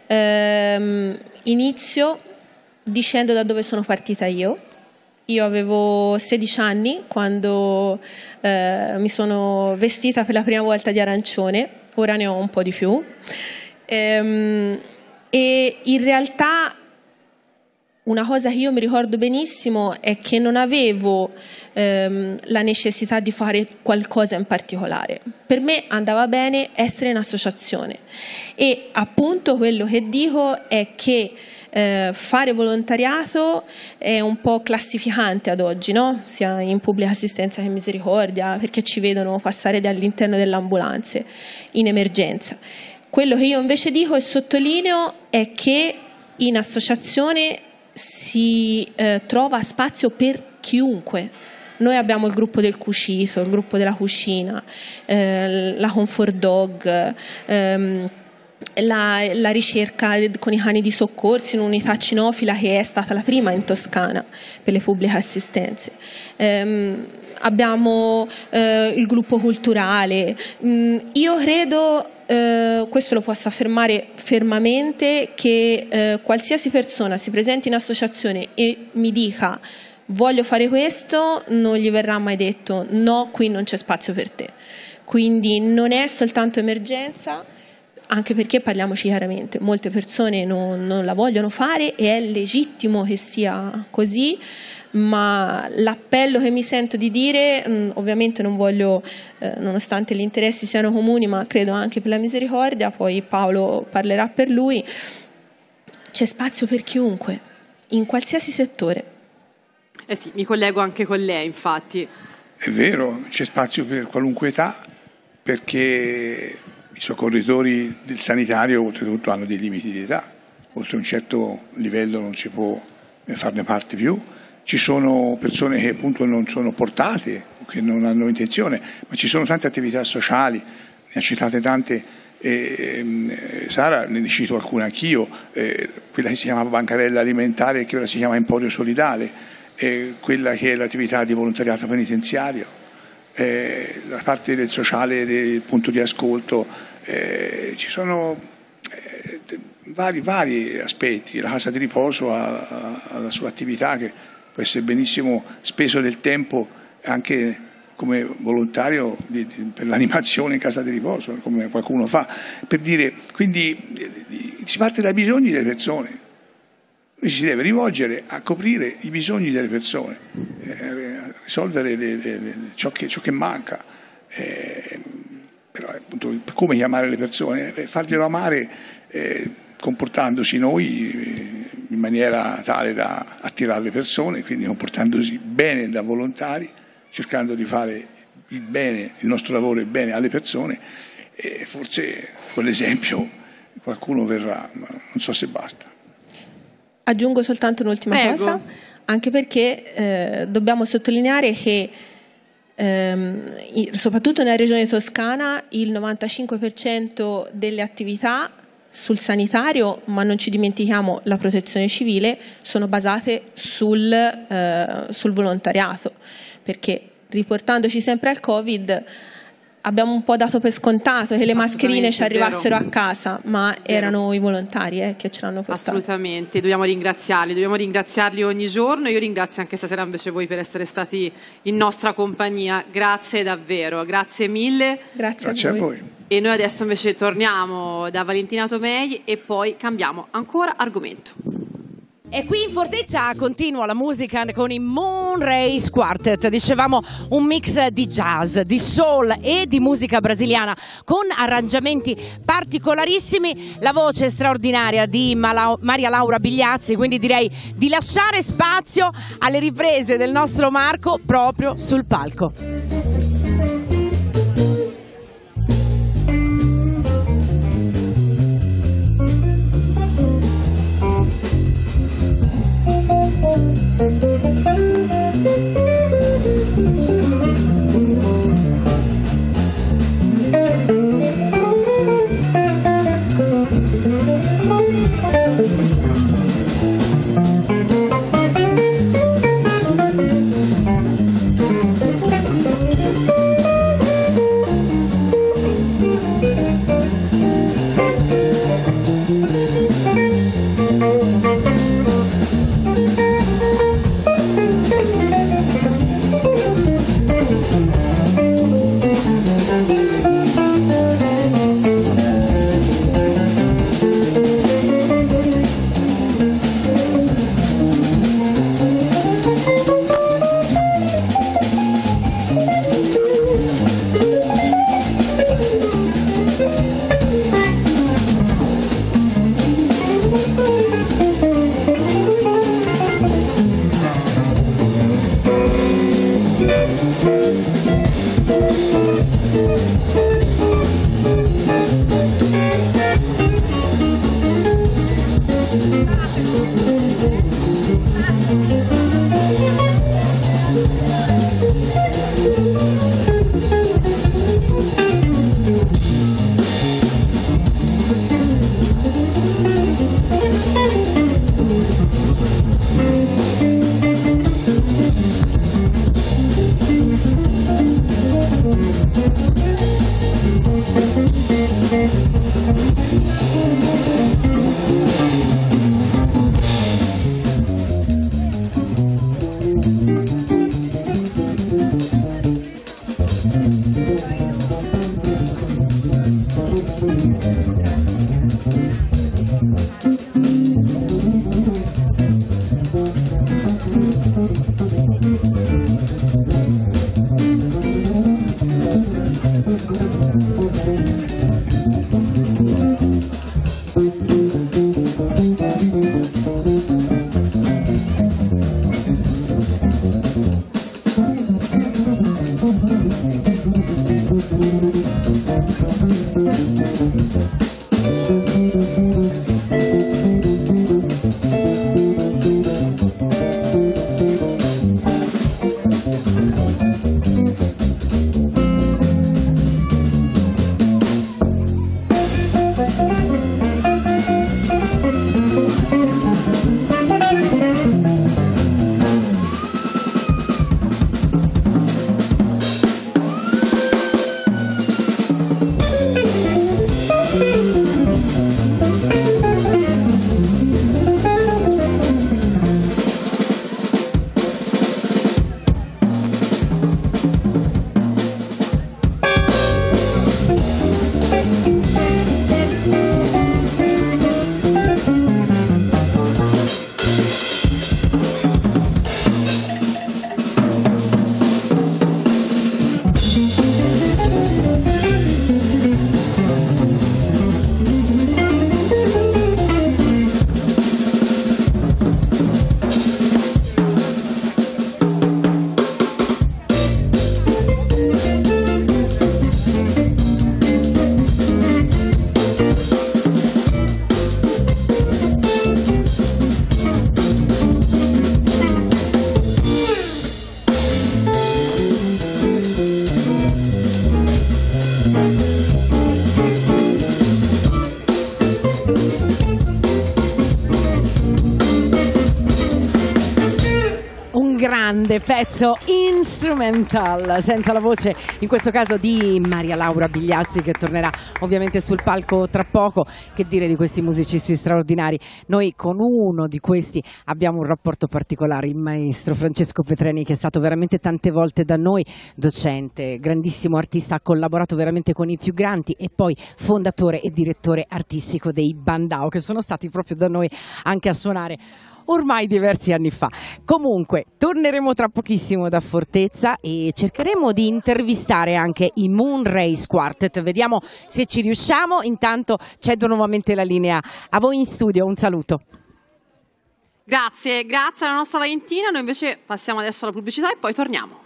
inizio dicendo da dove sono partita io. Io avevo 16 anni quando mi sono vestita per la prima volta di arancione, ora ne ho un po' di più, e in realtà una cosa che io mi ricordo benissimo è che non avevo la necessità di fare qualcosa in particolare. Per me andava bene essere in associazione e appunto quello che dico è che fare volontariato è un po' classificante ad oggi, no? Sia in pubblica assistenza che in misericordia, perché ci vedono passare dall'interno delle ambulanze in emergenza. Quello che io invece dico e sottolineo è che in associazione si trova spazio per chiunque. Noi abbiamo il gruppo del cucito, il gruppo della cucina, la comfort dog, la ricerca con i cani di soccorso in un'unità cinofila che è stata la prima in Toscana per le pubbliche assistenze. Abbiamo il gruppo culturale. Io credo, questo lo posso affermare fermamente, che qualsiasi persona si presenti in associazione e mi dica voglio fare questo, non gli verrà mai detto no, qui non c'è spazio per te. Quindi non è soltanto emergenza, anche perché, parliamoci chiaramente, molte persone non la vogliono fare e è legittimo che sia così, ma l'appello che mi sento di dire, ovviamente non voglio, nonostante gli interessi siano comuni, ma credo anche per la misericordia, poi Paolo parlerà per lui, c'è spazio per chiunque, in qualsiasi settore. Eh sì, mi collego anche con lei, infatti. È vero, c'è spazio per qualunque età, perché i soccorritori del sanitario oltretutto hanno dei limiti di età, oltre un certo livello non si può farne parte più. Ci sono persone che appunto non sono portate, che non hanno intenzione, ma ci sono tante attività sociali, ne ha citate tante, Sara, ne cito alcune anch'io, quella che si chiama bancarella alimentare e che ora si chiama Emporio Solidale, quella che è l'attività di volontariato penitenziario, la parte del sociale, del punto di ascolto, ci sono vari aspetti. La casa di riposo ha la sua attività che può essere benissimo speso del tempo anche come volontario per l'animazione in casa di riposo, come qualcuno fa, per dire, quindi si parte dai bisogni delle persone. Noi ci si deve rivolgere a coprire i bisogni delle persone, risolvere ciò che manca. Però appunto, come chiamare le persone? Farglielo amare comportandosi noi in maniera tale da attirare le persone, quindi comportandosi bene da volontari, cercando di fare il bene, il nostro lavoro, il bene alle persone, e forse con l'esempio qualcuno verrà, ma non so se basta. Aggiungo soltanto un'ultima cosa, anche perché dobbiamo sottolineare che soprattutto nella regione toscana il 95% delle attività sul sanitario, ma non ci dimentichiamo la protezione civile, sono basate sul volontariato, perché riportandoci sempre al Covid abbiamo un po' dato per scontato che le mascherine ci arrivassero a casa, ma erano i volontari che ce l'hanno portato. Assolutamente, dobbiamo ringraziarli ogni giorno. Io ringrazio anche stasera invece voi per essere stati in nostra compagnia, grazie davvero, grazie mille. Grazie a voi. E noi adesso invece torniamo da Valentina Tomei e poi cambiamo ancora argomento. E qui in Fortezza continua la musica con i Moonrace Quartet, dicevamo un mix di jazz, di soul e di musica brasiliana con arrangiamenti particolarissimi, la voce straordinaria di Maria Laura Bigliazzi, quindi direi di lasciare spazio alle riprese del nostro Marco proprio sul palco. grande pezzo instrumental, senza la voce in questo caso di Maria Laura Bigliazzi, che tornerà ovviamente sul palco tra poco. Che dire di questi musicisti straordinari? Noi con uno di questi abbiamo un rapporto particolare, il maestro Francesco Petreni, che è stato veramente tante volte da noi, docente, grandissimo artista, ha collaborato veramente con i più grandi, e poi fondatore e direttore artistico dei Bandao, che sono stati proprio da noi anche a suonare ormai diversi anni fa. Comunque torneremo tra pochissimo da Fortezza e cercheremo di intervistare anche i Moonrace Quartet, vediamo se ci riusciamo. Intanto cedo nuovamente la linea a voi in studio, un saluto. Grazie alla nostra Valentina, noi invece passiamo adesso alla pubblicità e poi torniamo.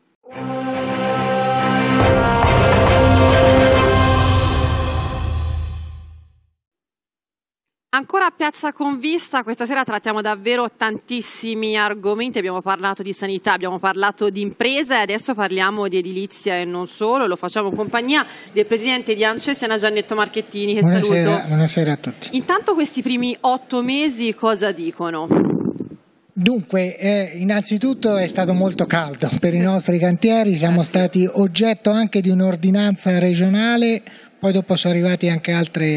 Ancora a Piazza Convista, questa sera trattiamo davvero tantissimi argomenti, abbiamo parlato di sanità, abbiamo parlato di imprese e adesso parliamo di edilizia e non solo, lo facciamo in compagnia del presidente di ANCE, Siena Giannetto Marchettini, che saluto. Buonasera a tutti. Intanto questi primi 8 mesi cosa dicono? Dunque, innanzitutto è stato molto caldo per i nostri cantieri, siamo stati oggetto anche di un'ordinanza regionale. Poi dopo sono arrivati anche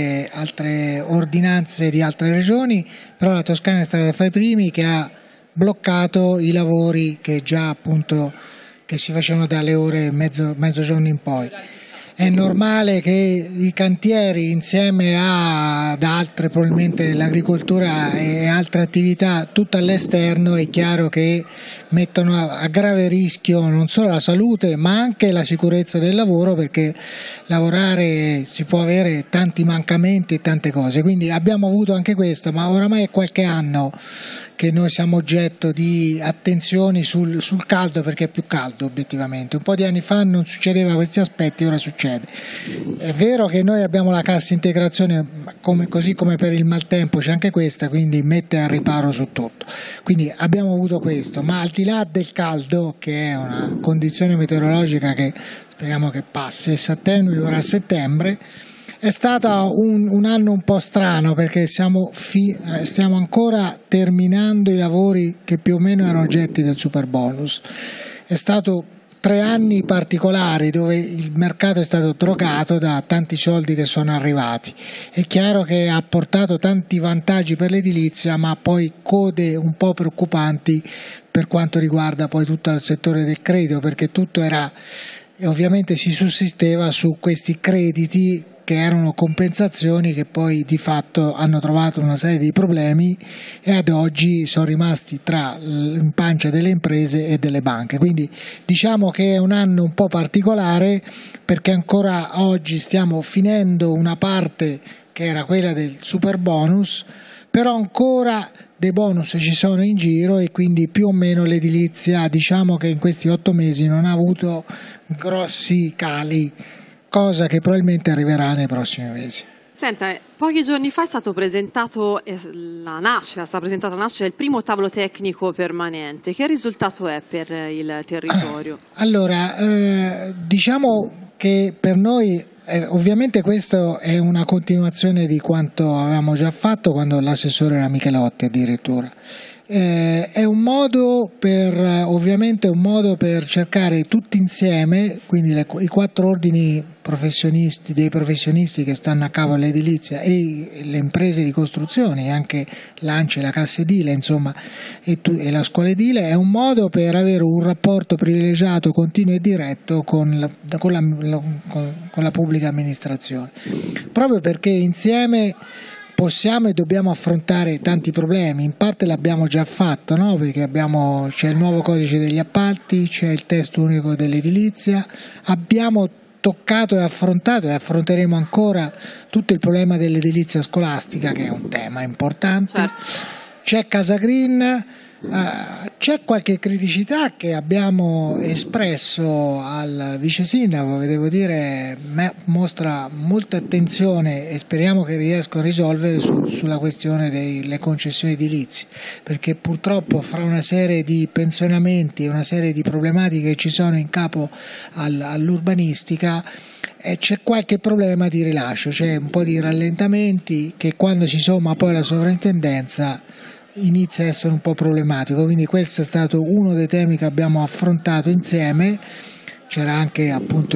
altre ordinanze di altre regioni, però la Toscana è stata fra i primi che ha bloccato i lavori che già appunto che si facevano dalle ore mezzogiorno in poi. È normale che i cantieri insieme ad altre, probabilmente l'agricoltura e altre attività, tutto all'esterno, è chiaro che mettono a grave rischio non solo la salute ma anche la sicurezza del lavoro, perché lavorare si può avere tanti mancamenti e tante cose, quindi abbiamo avuto anche questo, ma oramai è qualche anno che noi siamo oggetto di attenzioni sul caldo, perché è più caldo obiettivamente. Un po' di anni fa non succedeva questi aspetti, ora succede. È vero che noi abbiamo la cassa integrazione, così come per il maltempo c'è anche questa, quindi mette al riparo su tutto. Quindi abbiamo avuto questo, ma al di là del caldo, che è una condizione meteorologica che speriamo che passi e si attenui ora a settembre, è stato un anno un po' strano, perché stiamo ancora terminando i lavori che più o meno erano oggetti del super bonus. È stato 3 anni particolari dove il mercato è stato drogato da tanti soldi che sono arrivati. È chiaro che ha portato tanti vantaggi per l'edilizia, ma poi code un po' preoccupanti per quanto riguarda poi tutto il settore del credito, perché tutto era, e ovviamente si sussisteva su questi crediti che erano compensazioni che poi di fatto hanno trovato una serie di problemi e ad oggi sono rimasti in pancia delle imprese e delle banche. Quindi diciamo che è un anno un po' particolare, perché ancora oggi stiamo finendo una parte che era quella del super bonus, però ancora dei bonus ci sono in giro e quindi più o meno l'edilizia, diciamo che in questi 8 mesi non ha avuto grossi cali, cosa che probabilmente arriverà nei prossimi mesi. Senta, pochi giorni fa è stato presentato la nascita del primo tavolo tecnico permanente. Che risultato è per il territorio? Allora, diciamo che per noi ovviamente questo è una continuazione di quanto avevamo già fatto quando l'assessore era Michelotti addirittura. È un modo per cercare tutti insieme, quindi i 4 ordini dei professionisti che stanno a capo all'edilizia e le imprese di costruzione, e anche l'ANCE, la Cassa Edile, insomma, e la scuola edile. È un modo per avere un rapporto privilegiato, continuo e diretto con la pubblica amministrazione, proprio perché insieme possiamo e dobbiamo affrontare tanti problemi. In parte l'abbiamo già fatto, no? Perché c'è il nuovo codice degli appalti, c'è il testo unico dell'edilizia, abbiamo toccato e affrontato e affronteremo ancora tutto il problema dell'edilizia scolastica, che è un tema importante. Certo. C'è Casa Green, c'è qualche criticità che abbiamo espresso al vice sindaco, che devo dire mostra molta attenzione, e speriamo che riesca a risolvere sulla questione delle concessioni edilizie, perché purtroppo fra una serie di pensionamenti e una serie di problematiche che ci sono in capo all'urbanistica c'è qualche problema di rilascio, c'è un po' di rallentamenti che, quando si somma poi la sovrintendenza, inizia a essere un po' problematico, quindi questo è stato uno dei temi che abbiamo affrontato insieme. C'era anche appunto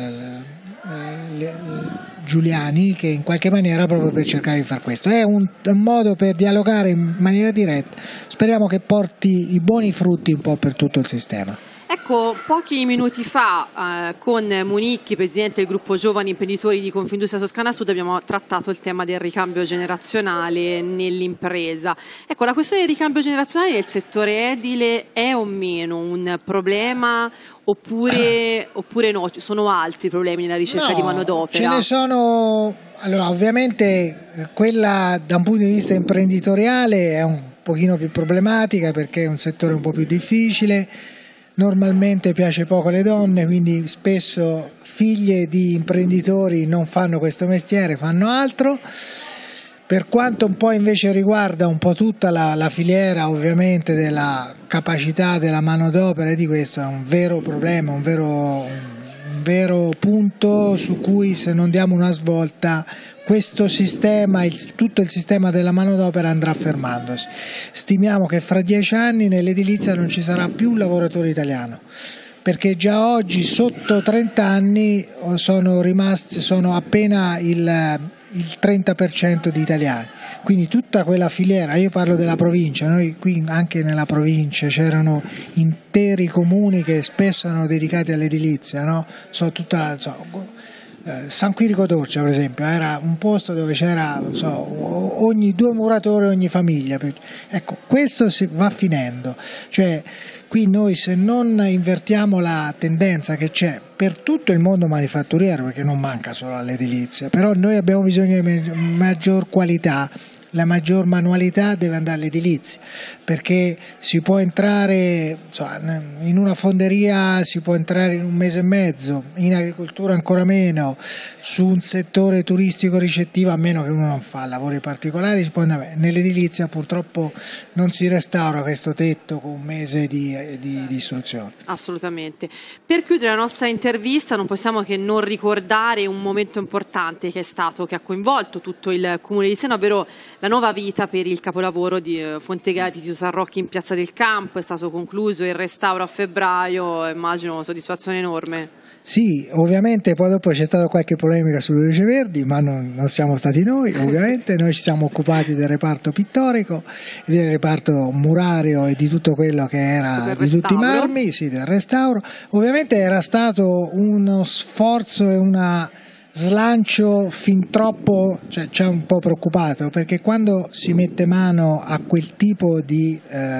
Giuliani, che in qualche maniera, proprio per cercare di far questo, è un modo per dialogare in maniera diretta, speriamo che porti i buoni frutti un po' per tutto il sistema. Ecco, pochi minuti fa con Municchi, presidente del gruppo Giovani Imprenditori di Confindustria Toscana Sud, abbiamo trattato il tema del ricambio generazionale nell'impresa. Ecco, la questione del ricambio generazionale nel settore edile è o meno un problema oppure no? Ci sono altri problemi nella ricerca di manodopera? Ce ne sono. Allora, ovviamente quella da un punto di vista imprenditoriale è un pochino più problematica, perché è un settore un po' più difficile. Normalmente piace poco alle donne, quindi spesso figlie di imprenditori non fanno questo mestiere, fanno altro. Per quanto un po' invece riguarda un po' tutta la filiera, ovviamente, della capacità della manodopera, e di questo è un vero problema, un vero punto su cui, se non diamo una svolta, questo sistema, tutto il sistema della manodopera andrà fermandosi. Stimiamo che fra 10 anni nell'edilizia non ci sarà più un lavoratore italiano, perché già oggi sotto 30 anni sono appena il 30% di italiani, quindi tutta quella filiera. Io parlo della provincia, noi qui anche nella provincia c'erano interi comuni che spesso erano dedicati all'edilizia, no? San Quirico d'Orcia, per esempio, era un posto dove c'era ogni 2 muratori ogni famiglia. Ecco, questo si va finendo, cioè qui noi, se non invertiamo la tendenza che c'è per tutto il mondo manifatturiero, perché non manca solo all'edilizia, però noi abbiamo bisogno di maggior qualità. La maggior manualità deve andare all'edilizia, perché si può entrare in una fonderia, si può entrare in un mese e mezzo, in agricoltura ancora meno, su un settore turistico ricettivo, a meno che uno non fa lavori particolari, si può andare. Nell'edilizia purtroppo non si restaura questo tetto con un mese di istruzione. Assolutamente. Per chiudere la nostra intervista non possiamo che non ricordare un momento importante che ha coinvolto tutto il Comune di Siena, ovvero la nuova vita per il capolavoro di Fontegati di San Rocchi in Piazza del Campo. È stato concluso il restauro a febbraio, immagino una soddisfazione enorme. Sì, ovviamente poi dopo c'è stata qualche polemica sulle luci verdi, ma non siamo stati noi, ovviamente. Noi ci siamo occupati del reparto pittorico, del reparto murario e di tutto quello che era di tutti i marmi, sì, del restauro. Ovviamente era stato uno sforzo e una slancio fin troppo, ci ha un po' preoccupato, perché quando si mette mano a quel tipo di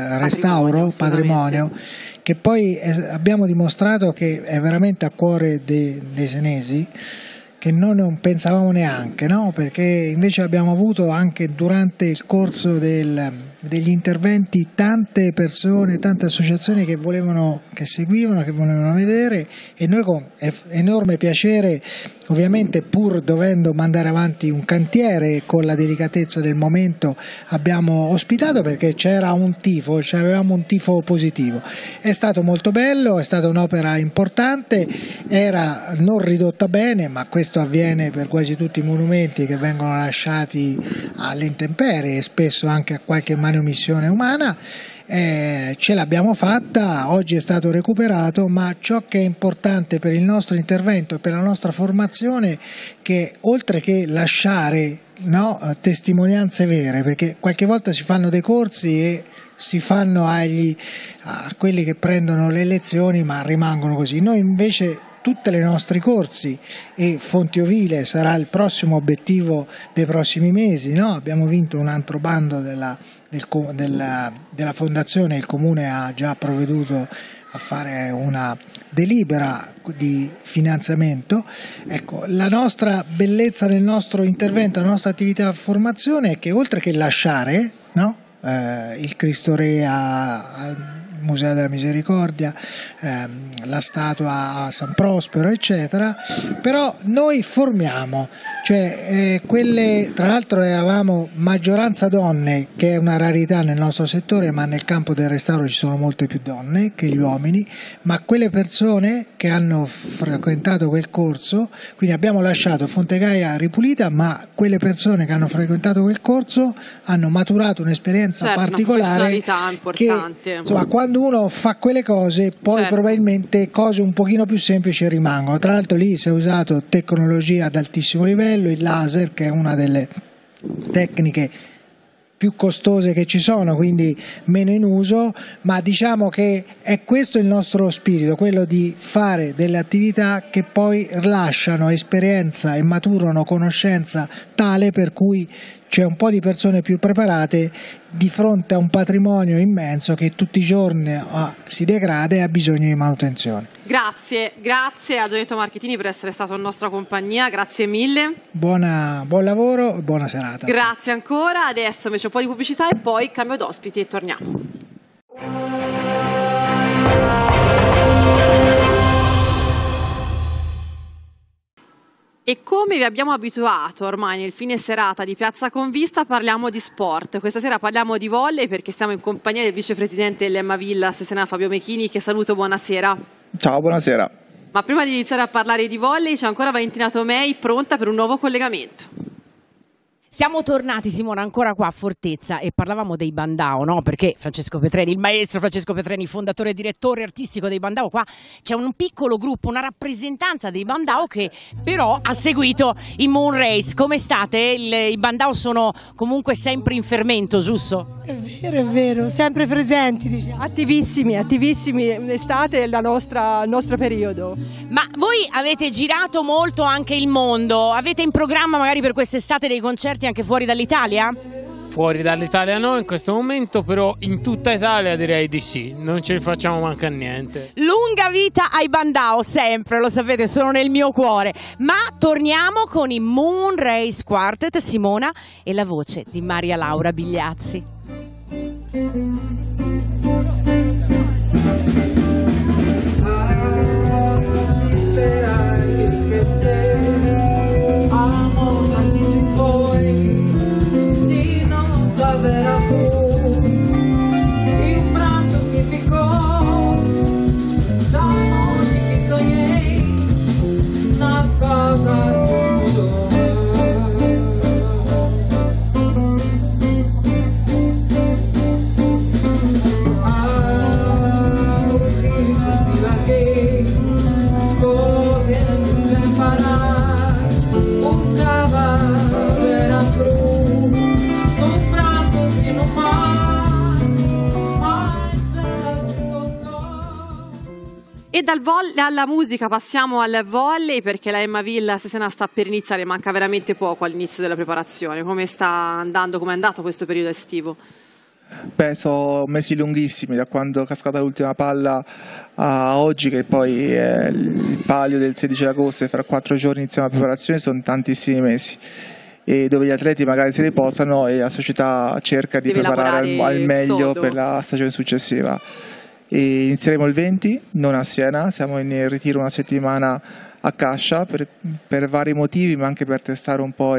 patrimonio, che poi abbiamo dimostrato che è veramente a cuore dei senesi, che noi non pensavamo neanche, no? Perché invece abbiamo avuto anche durante il corso degli interventi tante persone, tante associazioni che seguivano, che volevano vedere, e noi con enorme piacere, ovviamente pur dovendo mandare avanti un cantiere con la delicatezza del momento, abbiamo ospitato, perché avevamo un tifo positivo. È stato molto bello, è stata un'opera importante, era non ridotta bene, ma questo avviene per quasi tutti i monumenti che vengono lasciati alle intemperie e spesso anche a qualche manomissione umana. Ce l'abbiamo fatta, oggi è stato recuperato, ma ciò che è importante per il nostro intervento e per la nostra formazione, che oltre che lasciare testimonianze vere, perché qualche volta si fanno dei corsi e si fanno a quelli che prendono le lezioni ma rimangono così, noi invece tutti i nostri corsi, e Fontiovile sarà il prossimo obiettivo dei prossimi mesi, no? Abbiamo vinto un altro bando della fondazione, il Comune ha già provveduto a fare una delibera di finanziamento. Ecco, la nostra bellezza nel nostro intervento, la nostra attività di formazione è che, oltre che lasciare il Cristo Re al Museo della Misericordia, la statua a San Prospero, eccetera, però noi formiamo Cioè, quelle, tra l'altro eravamo maggioranza donne, che è una rarità nel nostro settore, ma nel campo del restauro ci sono molte più donne che gli uomini, ma quelle persone che hanno frequentato quel corso, quindi abbiamo lasciato Fontegaia ripulita, ma quelle persone che hanno frequentato quel corso hanno maturato un'esperienza particolare, che insomma, quando uno fa quelle cose poi probabilmente cose un pochino più semplici rimangono. Tra l'altro lì si è usato tecnologia ad altissimo livello, il laser, che è una delle tecniche più costose che ci sono, quindi meno in uso, ma diciamo che è questo il nostro spirito, quello di fare delle attività che poi rilasciano esperienza e maturano conoscenza tale per cui c'è un po' di persone più preparate di fronte a un patrimonio immenso che tutti i giorni si degrada e ha bisogno di manutenzione. Grazie a Gianetto Marchettini per essere stato in nostra compagnia, grazie mille. Buon lavoro e buona serata. Grazie ancora, adesso invece un po' di pubblicità e poi cambio d'ospiti e torniamo. E come vi abbiamo abituato ormai nel fine serata di Piazza Convista, parliamo di sport. Questa sera parliamo di volley perché siamo in compagnia del vicepresidente dell'Emma Villas, Fabio Mechini, che saluto, buonasera. Ciao, buonasera. Ma prima di iniziare a parlare di volley c'è ancora Valentina Tomei pronta per un nuovo collegamento. Siamo tornati, Simona, ancora qua a Fortezza e parlavamo dei Bandao, no? Perché Francesco Petreni, il maestro Francesco Petreni, fondatore e direttore artistico dei Bandao, qua c'è un piccolo gruppo, una rappresentanza dei Bandao che però ha seguito i Moon Race. Come state? I Bandao sono comunque sempre in fermento, giusto? È vero, sempre presenti, diciamo. Attivissimi, l'estate è il nostro periodo. Ma voi avete girato molto anche il mondo, avete in programma magari per quest'estate dei concerti anche fuori dall'Italia? Fuori dall'Italia no in questo momento, però in tutta Italia direi di sì, non ce ne facciamo manca niente. Lunga vita ai Bandao, sempre, lo sapete, sono nel mio cuore. Ma torniamo con i Moon Race Quartet, Simona, e la voce di Maria Laura Bigliazzi. E dalla musica passiamo al volley, perché la Emma Villas sta per iniziare, manca veramente poco all'inizio della preparazione. Come sta andando, come è andato questo periodo estivo? Beh, sono mesi lunghissimi, da quando è cascata l'ultima palla a oggi, che poi è il palio del 16 agosto e fra 4 giorni iniziamo la preparazione, sono tantissimi mesi. E dove gli atleti magari si riposano e la società cerca di preparare al meglio per la stagione successiva. E inizieremo il 20, non a Siena, siamo in ritiro una settimana a Cascia per vari motivi, ma anche per testare un po'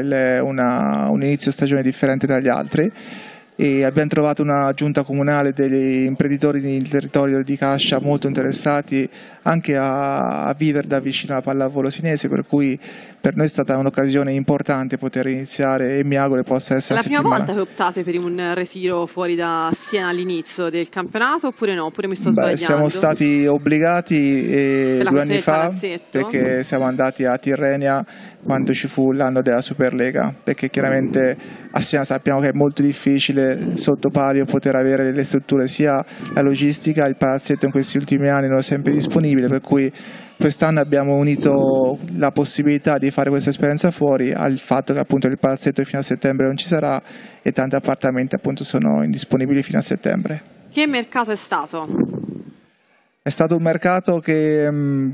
un inizio stagione differente dagli altri. E abbiamo trovato una giunta comunale degli imprenditori del territorio di Cascia molto interessati anche a vivere da vicino la pallavolo senese, per cui per noi è stata un'occasione importante poter iniziare e mi auguro possa essere la prima volta che optate per un ritiro fuori da Siena all'inizio del campionato, oppure no? Oppure mi sto sbagliando? Siamo stati obbligati 2 anni fa, perché siamo andati a Tirrenia quando ci fu l'anno della Superlega, perché chiaramente a Siena sappiamo che è molto difficile sotto palio poter avere le strutture, sia la logistica, il palazzetto in questi ultimi anni non è sempre disponibile, per cui quest'anno abbiamo unito la possibilità di fare questa esperienza fuori al fatto che appunto il palazzetto fino a settembre non ci sarà e tanti appartamenti appunto sono indisponibili fino a settembre. Che mercato è stato? È stato un mercato che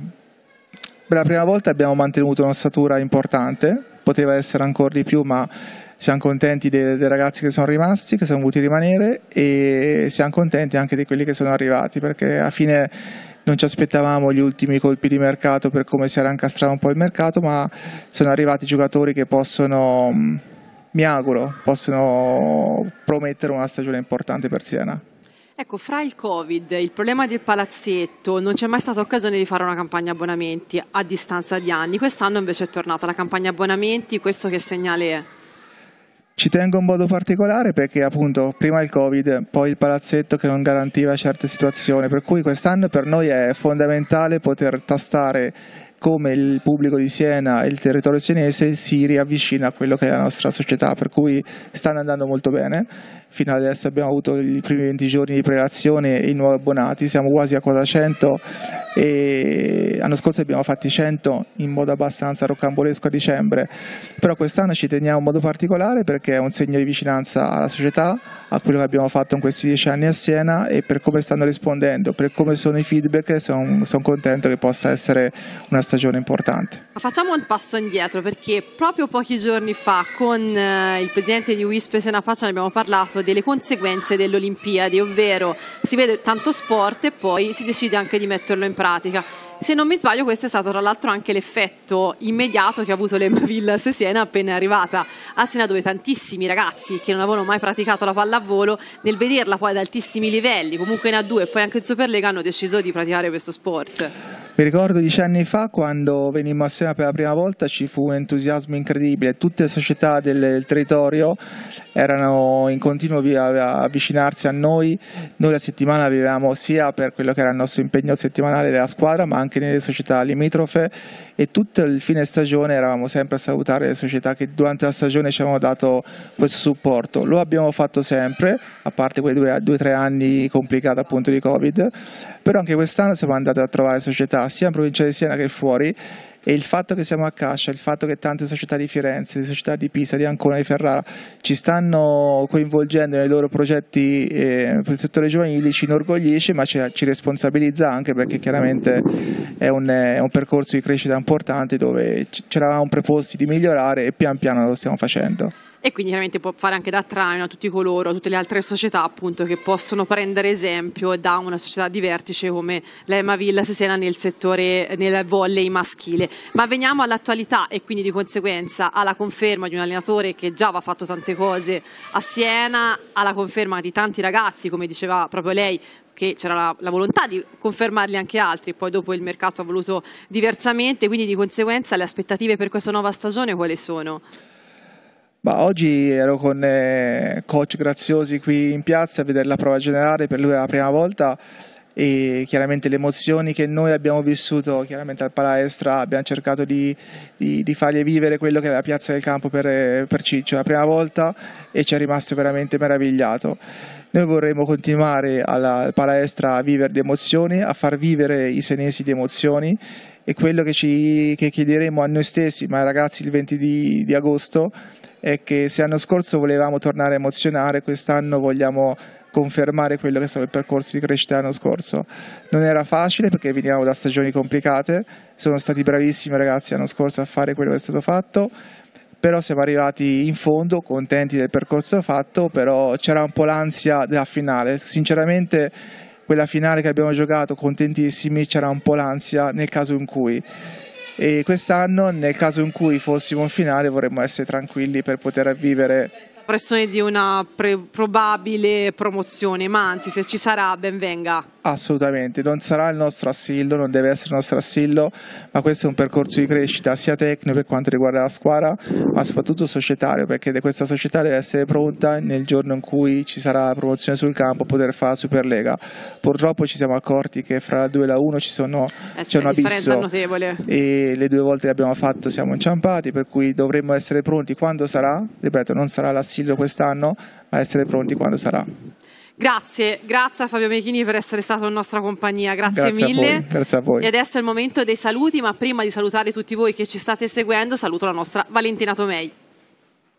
per la prima volta abbiamo mantenuto un'ossatura importante, poteva essere ancora di più, ma siamo contenti dei ragazzi che sono rimasti, che sono voluti rimanere, e siamo contenti anche di quelli che sono arrivati, perché a fine non ci aspettavamo gli ultimi colpi di mercato per come si era incastrato un po' il mercato, ma sono arrivati giocatori che possono, mi auguro, possono promettere una stagione importante per Siena. Ecco, fra il Covid, il problema del palazzetto, non c'è mai stata occasione di fare una campagna abbonamenti a distanza di anni. Quest'anno invece è tornata la campagna abbonamenti, questo che segnale è? Ci tengo in modo particolare perché appunto prima il Covid, poi il palazzetto che non garantiva certe situazioni, per cui quest'anno per noi è fondamentale poter tastare come il pubblico di Siena e il territorio senese si riavvicina a quello che è la nostra società, per cui stanno andando molto bene. Fino adesso abbiamo avuto i primi 20 giorni di prelazione e i nuovi abbonati, siamo quasi a quota 100 e l'anno scorso abbiamo fatti 100 in modo abbastanza rocambolesco a dicembre, però quest'anno ci teniamo in modo particolare perché è un segno di vicinanza alla società, a quello che abbiamo fatto in questi 10 anni a Siena e per come stanno rispondendo, per come sono i feedback, sono contento che possa essere una stagione importante. Ma facciamo un passo indietro perché proprio pochi giorni fa con il presidente di Wisp Siena Faccia ne abbiamo parlato delle conseguenze delle Olimpiadi, ovvero si vede tanto sport e poi si decide anche di metterlo in pratica. Se non mi sbaglio questo è stato tra l'altro anche l'effetto immediato che ha avuto l'Emma Villas Siena appena è arrivata a Siena, dove tantissimi ragazzi che non avevano mai praticato la pallavolo, nel vederla poi ad altissimi livelli, comunque in A2 e poi anche in Superlega, hanno deciso di praticare questo sport. Mi ricordo 10 anni fa quando venimmo a Siena per la prima volta ci fu un entusiasmo incredibile, tutte le società del territorio erano in continuo avvicinarsi a noi la settimana avevamo sia per quello che era il nostro impegno settimanale della squadra ma anche nelle società limitrofe e tutto il fine stagione eravamo sempre a salutare le società che durante la stagione ci avevano dato questo supporto. Lo abbiamo fatto sempre, a parte quei 2 o 3 anni complicati appunto di Covid, però anche quest'anno siamo andati a trovare società sia in provincia di Siena che fuori e il fatto che siamo a Cascia, il fatto che tante società di Firenze, di società di Pisa, di Ancona, di Ferrara ci stanno coinvolgendo nei loro progetti per il settore giovanili ci inorgoglisce ma ci responsabilizza anche perché chiaramente è un percorso di crescita importante dove ci eravamo preposti di migliorare e pian piano lo stiamo facendo. E quindi chiaramente può fare anche da traino a tutti coloro, a tutte le altre società appunto che possono prendere esempio da una società di vertice come la Emma Villas Siena nel settore nel volley maschile. Ma veniamo all'attualità e quindi di conseguenza alla conferma di un allenatore che già aveva fatto tante cose a Siena, alla conferma di tanti ragazzi, come diceva proprio lei, che c'era la volontà di confermarli anche altri, poi dopo il mercato ha voluto diversamente, quindi di conseguenza le aspettative per questa nuova stagione quali sono? Ma oggi ero con coach Graziosi qui in piazza a vedere la prova generale, per lui è la prima volta e chiaramente le emozioni che noi abbiamo vissuto chiaramente al palestra abbiamo cercato di fargli vivere quello che è la piazza del campo per Ciccio, è la prima volta e ci è rimasto veramente meravigliato. Noi vorremmo continuare alla palestra a vivere di emozioni, a far vivere i senesi di emozioni e quello che chiederemo a noi stessi, ma ai ragazzi il 20 di agosto, è che se l'anno scorso volevamo tornare a emozionare, quest'anno vogliamo confermare quello che è stato il percorso di crescita dell'anno scorso. Non era facile perché veniamo da stagioni complicate, sono stati bravissimi ragazzi l'anno scorso a fare quello che è stato fatto, però siamo arrivati in fondo, contenti del percorso fatto, però c'era un po' l'ansia della finale. Sinceramente quella finale che abbiamo giocato, contentissimi, c'era un po' l'ansia nel caso in cui. E quest'anno, nel caso in cui fossimo in finale, vorremmo essere tranquilli per poter vivere pressione di una probabile promozione, ma anzi se ci sarà ben venga. Assolutamente, non sarà il nostro assillo, non deve essere il nostro assillo, ma questo è un percorso di crescita sia tecnico per quanto riguarda la squadra, ma soprattutto societario, perché questa società deve essere pronta nel giorno in cui ci sarà la promozione sul campo, poter fare la Superlega. Purtroppo ci siamo accorti che fra la 2 e la 1 c'è un abisso notevole e le 2 volte che abbiamo fatto siamo inciampati, per cui dovremmo essere pronti quando sarà, ripeto, non sarà l'assillo quest'anno, ma essere pronti quando sarà. Grazie a Fabio Mechini per essere stato in nostra compagnia, grazie mille. Grazie a voi. E adesso è il momento dei saluti, ma prima di salutare tutti voi che ci state seguendo, saluto la nostra Valentina Tomei.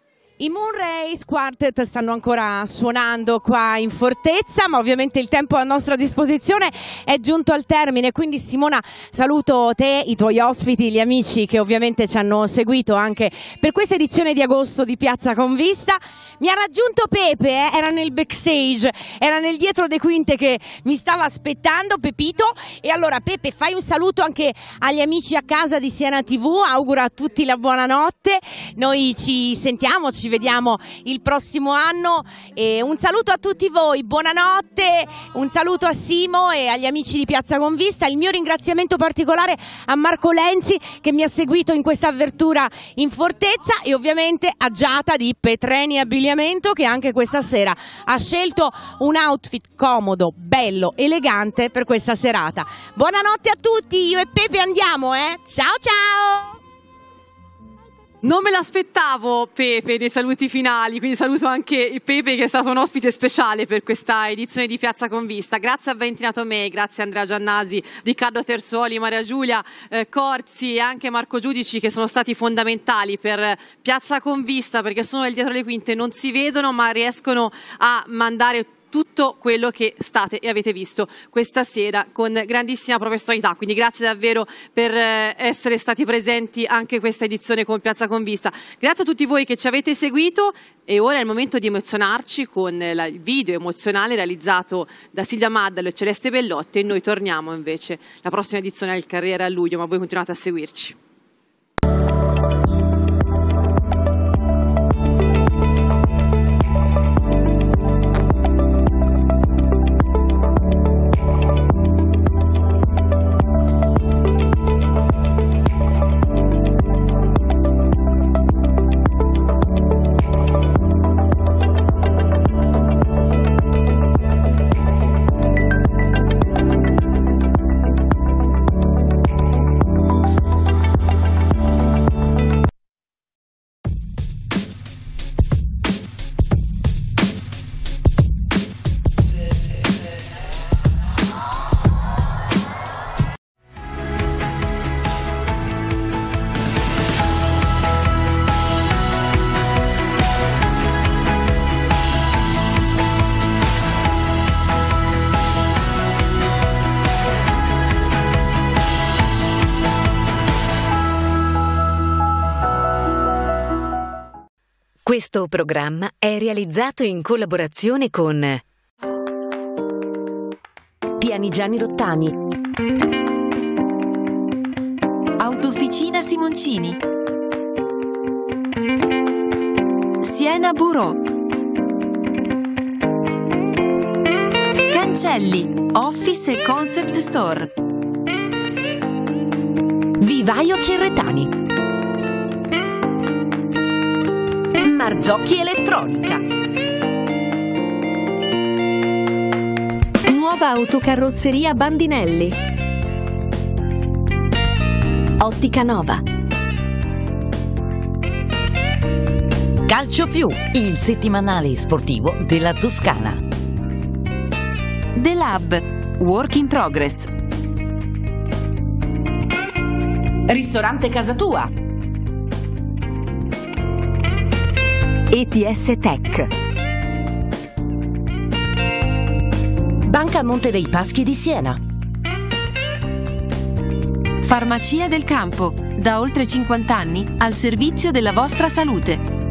I Moonrays Quartet stanno ancora suonando qua in Fortezza, ma ovviamente il tempo a nostra disposizione è giunto al termine, quindi Simona saluto te, i tuoi ospiti, gli amici che ovviamente ci hanno seguito anche per questa edizione di agosto di Piazza Convista. Mi ha raggiunto Pepe, era nel backstage, era nel dietro le quinte che mi stava aspettando, Pepito, e allora Pepe fai un saluto anche agli amici a casa di Siena TV, auguro a tutti la buonanotte, noi ci sentiamo, ci vediamo il prossimo anno e un saluto a tutti voi, buonanotte, un saluto a Simo e agli amici di Piazza Convista, il mio ringraziamento particolare a Marco Lenzi che mi ha seguito in questa avventura in Fortezza e ovviamente a Giada di Petreni Abbigliamento che anche questa sera ha scelto un outfit comodo, bello, elegante per questa serata. Buonanotte a tutti, io e Pepe andiamo, ciao ciao! Non me l'aspettavo Pepe nei saluti finali, quindi saluto anche Pepe che è stato un ospite speciale per questa edizione di Piazza Convista. Grazie a Valentina Tomei, grazie a Andrea Giannasi, Riccardo Terzuoli, Maria Giulia Corsi e anche Marco Giudici che sono stati fondamentali per Piazza Convista perché sono dietro le quinte, non si vedono ma riescono a mandare tutto quello che state e avete visto questa sera con grandissima professionalità, quindi grazie davvero per essere stati presenti anche questa edizione con Piazza Convista. Grazie a tutti voi che ci avete seguito e ora è il momento di emozionarci con il video emozionale realizzato da Silvia Maddalo e Celeste Bellotti e noi torniamo invece la prossima edizione del Carriera a luglio, ma voi continuate a seguirci. Questo programma è realizzato in collaborazione con Pianigiani Rottami, Autofficina Simoncini, Siena Bureau, Cancelli, Office e Concept Store, Vivaio Cerretani, Marzocchi Elettronica, Nuova Autocarrozzeria Bandinelli, Ottica Nova, Calcio Più, il settimanale sportivo della Toscana, The Lab, Work in Progress, Ristorante Casa Tua, ETS Tech, Banca Monte dei Paschi di Siena, Farmacia del Campo, da oltre 50 anni al servizio della vostra salute.